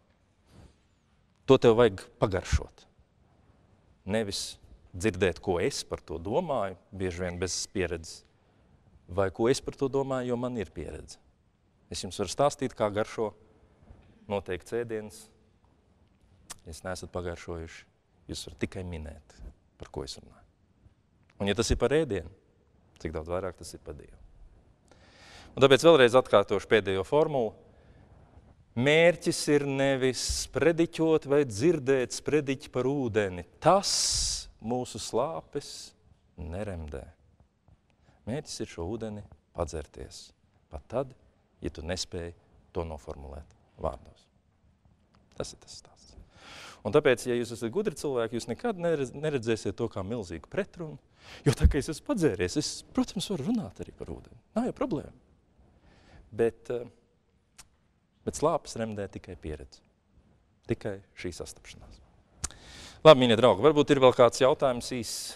To tev vajag pagaršot. Nevis dzirdēt, ko es par to domāju, bieži vien bez pieredzes, vai ko es par to domāju, jo man ir pieredze. Es jums varu stāstīt, kā garšo noteikti ēdiens. Ja neesat pagaršojuši, jūs varat tikai minēt, par ko es runāju. Un ja tas ir par ēdienu, cik daudz vairāk tas ir par Dievu. Un tāpēc vēlreiz atkārtošu pēdējo formulu. Mērķis ir nevis sprediķot vai dzirdēt sprediķi par ūdeni. Tas mūsu slāpes neremdē. Mērķis ir šo ūdeni padzerties. Pat tad, ja tu nespēji to noformulēt vārdos. Tas ir tas stāsts. Un tāpēc, ja jūs esat gudri cilvēki, jūs nekad neredzēsiet to kā milzīgu pretrunu. Jo tā, ka es esmu padzēries, es, protams, varu runāt arī par ūdeni. Nav jau problēma. Bet slāpes remdē tikai pieredze. Tikai šī sastapšanās. Labi, mīļie draugi, varbūt ir vēl kāds jautājums īss.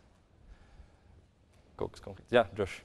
Kaut kas konkrēts. Jā, droši.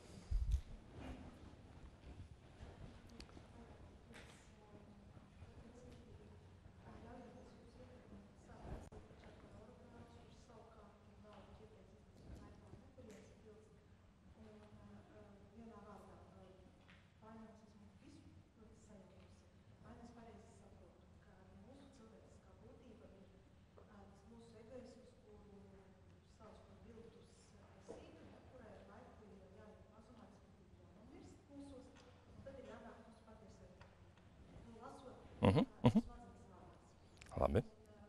Labi.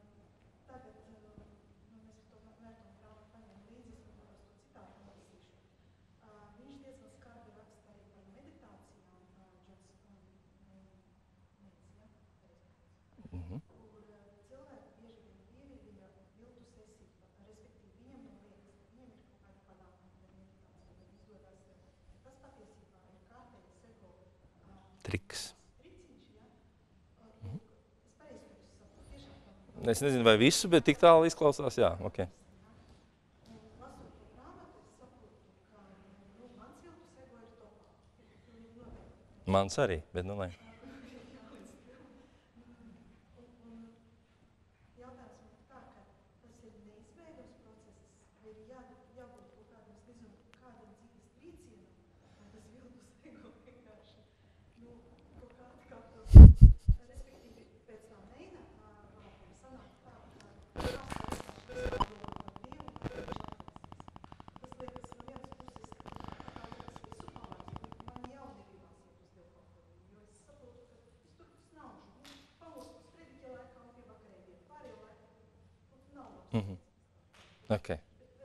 Triks. Es nezinu, vai visu, bet tik tālu izklausās, jā, ok. Mans arī, bet nu lai. Ok.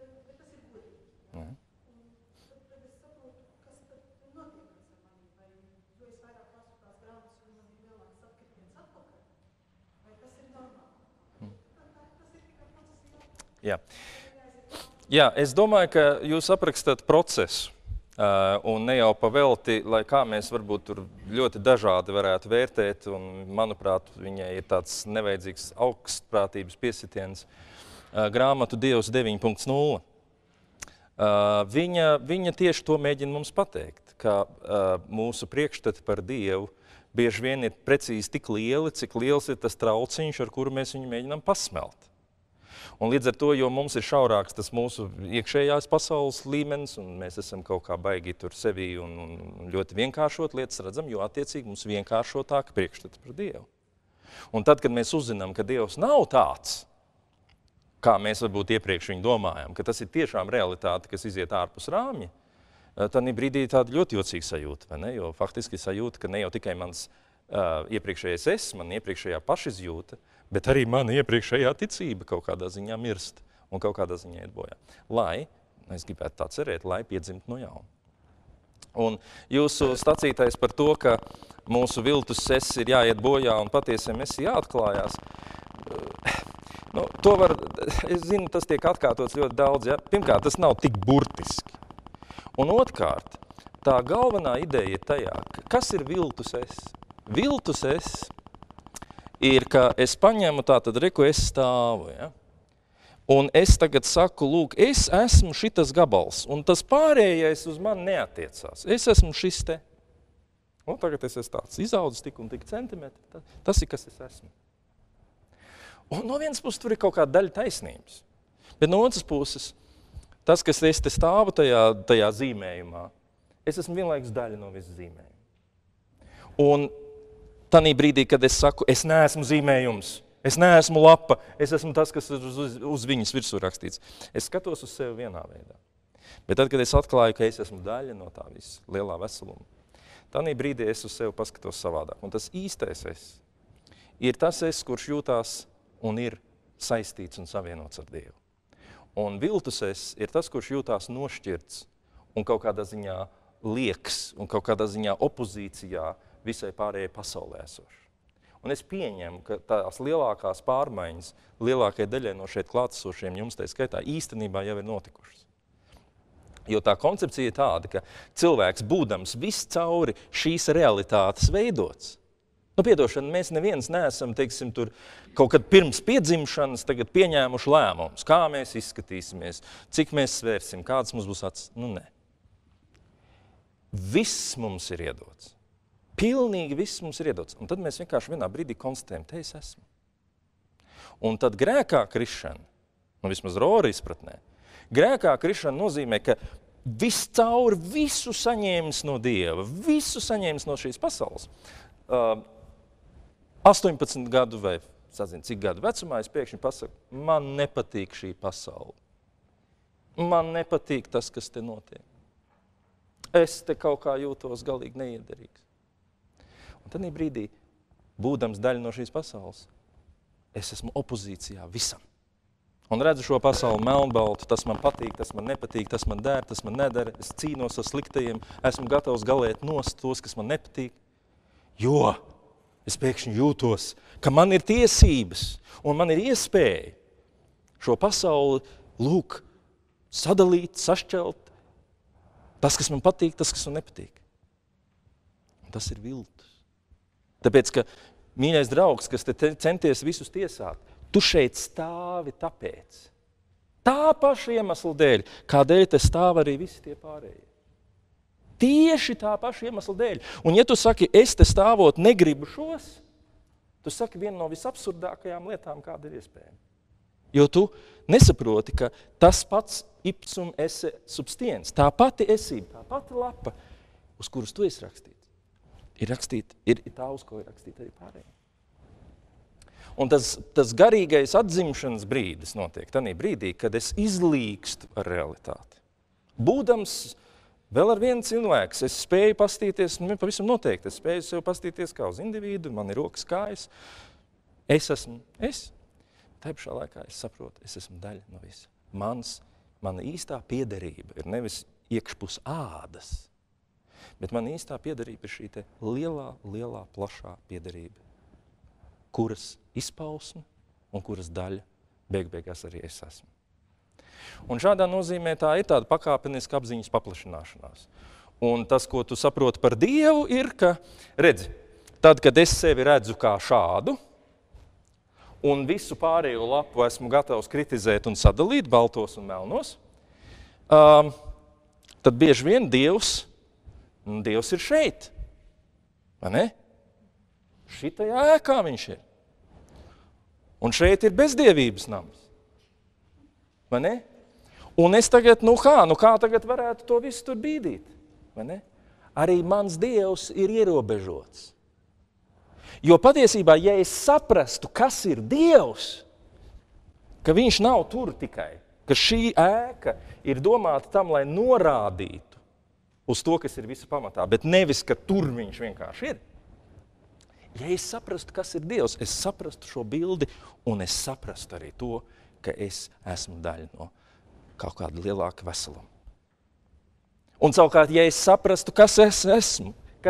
Jā, es domāju, ka jūs aprakstat procesu, un ne jau pavelti, lai kā mēs varbūt tur ļoti dažādi varētu vērtēt, un, manuprāt, viņai ir tāds nevajadzīgs augstprātības piesitiens, grāmatu Dievs 9.0. Viņa tieši to mēģina mums pateikt, ka mūsu priekšstati par Dievu bieži vien ir precīzi tik lieli, cik liels ir tas trauciņš, ar kuru mēs viņu mēģinām pasmelt. Un līdz ar to, jo mums ir šaurāks tas mūsu iekšējās pasaules līmenis, un mēs esam kaut kā baigi tur sevī un ļoti vienkāršot lietas redzam, jo attiecīgi mums vienkāršotāk priekšstati par Dievu. Un tad, kad mēs uzzinām, ka Dievs nav tāds, kā mēs varbūt iepriekš viņu domājam, ka tas ir tiešām realitāte, kas iziet ārpus rāmja, tad brīdī tāda ļoti jocīga sajūta, vai ne? Jo faktiski sajūta, ka ne jau tikai mans iepriekšējais es, man iepriekšējā pašizjūta, bet arī mana iepriekšējā ticība kaut kādā ziņā mirst un kaut kādā ziņā iet bojā. Lai, es gribētu tā cerēt, lai piedzimt no jauna. Un jūsu stacītais par to, ka mūsu viltus es ir jāiet bojā un patiesiem es jāatklājās, to var, es zinu, tas tiek atkārtots ļoti daudz, ja? Pirmkārt, tas nav tik burtiski. Un otrkārt, tā galvenā ideja ir tajā, kas ir viltus es? Viltus es ir, ka es paņemu tātad, reku es stāvu, ja? Un es tagad saku, lūk, es esmu šitas gabals, un tas pārējais uz mani neatiecās. Es esmu šis te. Un tagad es esmu tāds izaudzis tik un tik centimetri. Tas ir, kas es esmu. Un no vienas puses tur ir kaut kāda daļa taisnības. Bet no otras puses, tas, kas es te stāvu tajā zīmējumā, es esmu vienlaikus daļa no visa zīmējuma. Un tanī brīdī, kad es saku, es neesmu zīmējums, es neesmu lapa, es esmu tas, kas ir uz viņas virsū rakstīts. Es skatos uz sevi vienā veidā. Bet tad, kad es atklāju, ka es esmu daļa no tā visa lielā veseluma, tanī brīdī es uz sevi paskatos savādāk. Un tas īstais es ir tas es, kurš jūtās un ir saistīts un savienots ar Dievu. Un viltus es ir tas, kurš jūtās nošķirts un kaut kādā ziņā lieks un kaut kādā ziņā opozīcijā visai pārējai pasaulē esoši. Un es pieņemu, ka tās lielākās pārmaiņas lielākajai daļai no šeit klātesošiem jums tai skaitā īstenībā jau ir notikušas. Jo tā koncepcija ir tāda, ka cilvēks būdams viscauri šīs realitātes veidots. Piedošana, mēs neviens neesam, teiksim, tur kaut kad pirms piedzimšanas tagad pieņēmuši lēmumus, kā mēs izskatīsimies, cik mēs svērsim, kādas mums būs acis. Nē. Viss mums ir iedots. Pilnīgi viss mums ir iedots. Un tad mēs vienkārši vienā brīdī konstatējam, te es esmu. Un tad grēkā krišana, vismaz Rora izpratnē, grēkā krišana nozīmē, ka viscauri visu saņēmis no Dieva, visu saņēmis no šīs pasaules. 18 gadu vai, sazinu, cik gadu vecumā es pēkšņi pasaku, man nepatīk šī pasaule. Man nepatīk tas, kas te notiek. Es te kaut kā jūtos galīgi neiederīgs. Un tad brīdī, būdams daļa no šīs pasaules, es esmu opozīcijā visam. Un redzu šo pasauli melnbaltu, tas man patīk, tas man nepatīk, tas man der, tas man neder, es cīnos ar sliktajiem, esmu gatavs galēt nost tos, kas man nepatīk, jo es pēkšņi jūtos, ka man ir tiesības un man ir iespēja šo pasauli, lūk, sadalīt, sašķelt, tas, kas man patīk, tas, kas man nepatīk. Un tas ir viltus. Tāpēc, ka, mīļais draugs, kas te centies visus tiesāt, tu šeit stāvi tāpēc. Tā paša iemesla dēļ, kādēļ te stāv arī visi tie pārējie. Tieši tā paša iemesla dēļ. Un ja tu saki, es te stāvot negribu šos, tu saki vienu no visabsurdākajām lietām, kāda ir iespējama. Jo tu nesaproti, ka tas pats ipsum esse substiens, tā pati esība, tā pati lapa, uz kuras tu esi rakstīta, ir tā, uz ko ir rakstīta arī pārējiem. Un tas garīgais atzimšanas brīdis notiek tanī brīdī, kad es izlīkstu ar realitāti. Būdams vēl ar vienu cilvēks, es spēju pastīties, pavisam noteikti, es spēju sev pastīties kā uz individu, man ir rokas kājas, es esmu es. Tā pašā laikā es saprotu, es esmu daļa no visa. Mana īstā piederība ir nevis iekšpus ādas, bet mana īstā piederība ir šī te lielā, plašā piederība, kuras izpausme un kuras daļa beigās arī es esmu. Un šādā nozīmē tā ir tāda pakāpeniska apziņas paplašināšanās. Un tas, ko tu saproti par Dievu, ir, ka, redzi, tad, kad es sevi redzu kā šādu, un visu pārējo lapu esmu gatavs kritizēt un sadalīt baltos un melnos, tad bieži vien Dievs ir šeit. Vai ne? Šitajā ēkā viņš ir. Un šeit ir bezdievības nams. Vai ne? Un es tagad, kā tagad varētu to visu tur bīdīt? Vai ne? Arī mans Dievs ir ierobežots. Jo patiesībā, ja es saprastu, kas ir Dievs, ka viņš nav tur tikai, ka šī ēka ir domāta tam, lai norādītu uz to, kas ir visa pamatā, bet nevis, ka tur viņš vienkārši ir. Ja es saprastu, kas ir Dievs, es saprastu šo bildi un es saprastu arī to, ka es esmu daļa no kaut kāda lielāka veseluma. Un savukārt, ja es saprastu, kas es esmu, ka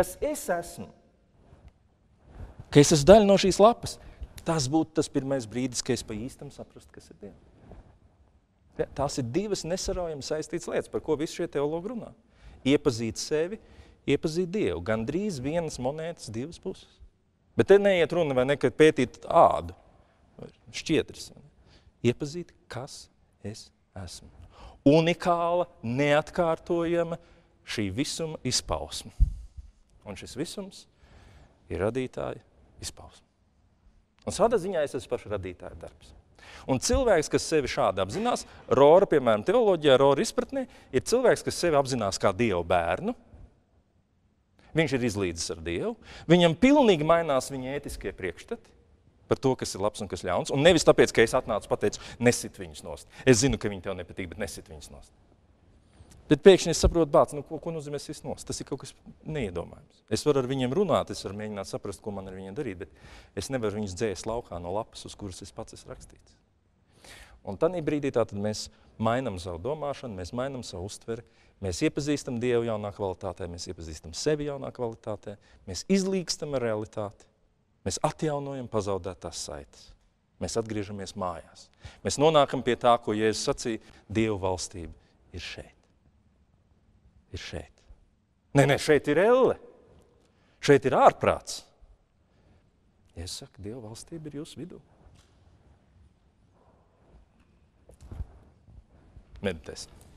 es esmu daļa no šīs lapas, tas būtu tas pirmais brīdis, ka es pa īstam saprastu, kas ir Dievs. Tās ir divas nesaraujami saistītas lietas, par ko visi šie teologi runā. Iepazīt sevi, iepazīt Dievu. Gandrīz vienas monētas divas puses. Bet te neiet runa vai nekad pētīt ādu, šķiedras. Iepazīt, kas es esmu. Unikāla, neatkārtojama šī visuma izpausme. Un šis visums ir radītāja izpausme. Un šādā ziņā es esmu paša radītāja darbs. Un cilvēks, kas sevi šādi apzinās, Rora, piemēram, teoloģijā, Rora izpratnē, ir cilvēks, kas sevi apzinās kā Dievu bērnu. Viņš ir izlīdzis ar Dievu. Viņam pilnīgi mainās viņa ētiskie priekšstati par to, kas ir labs un kas ļauns. Un nevis tāpēc, ka es atnācu pateicu, nesit viņus nost. Es zinu, ka viņi tev nepatīk, bet nesit viņus nost. Bet pēkšņi es saprotu, bāc, ko nozīmē sit nost? Tas ir kaut kas neiedomājams. Es varu ar viņiem runāt, es varu mēģināt saprast, ko man ar viņiem darīt, bet es nevaru viņus dzēst laukā no lapas, uz kuras es pats esmu rakstīts. Un tādā brīdī tātad mēs mainām savu domāšanu, mēs mainām savu uztveri, mēs iepazīstam Dievu jaunā kvalitātē, mēs iepazīstam sevi jaunā kvalitātē, mēs izlīgstam ar realitāti, mēs atjaunojam pazaudētās saites, mēs atgriežamies mājās. Mēs nonākam pie tā, ko Jēzus sacīja, Dievu valstība ir šeit. Ir šeit. Nē, šeit ir elle. Šeit ir ārprāts. Jēzus saka, Dieva valstība ir jūsu vidū. Meditēsim.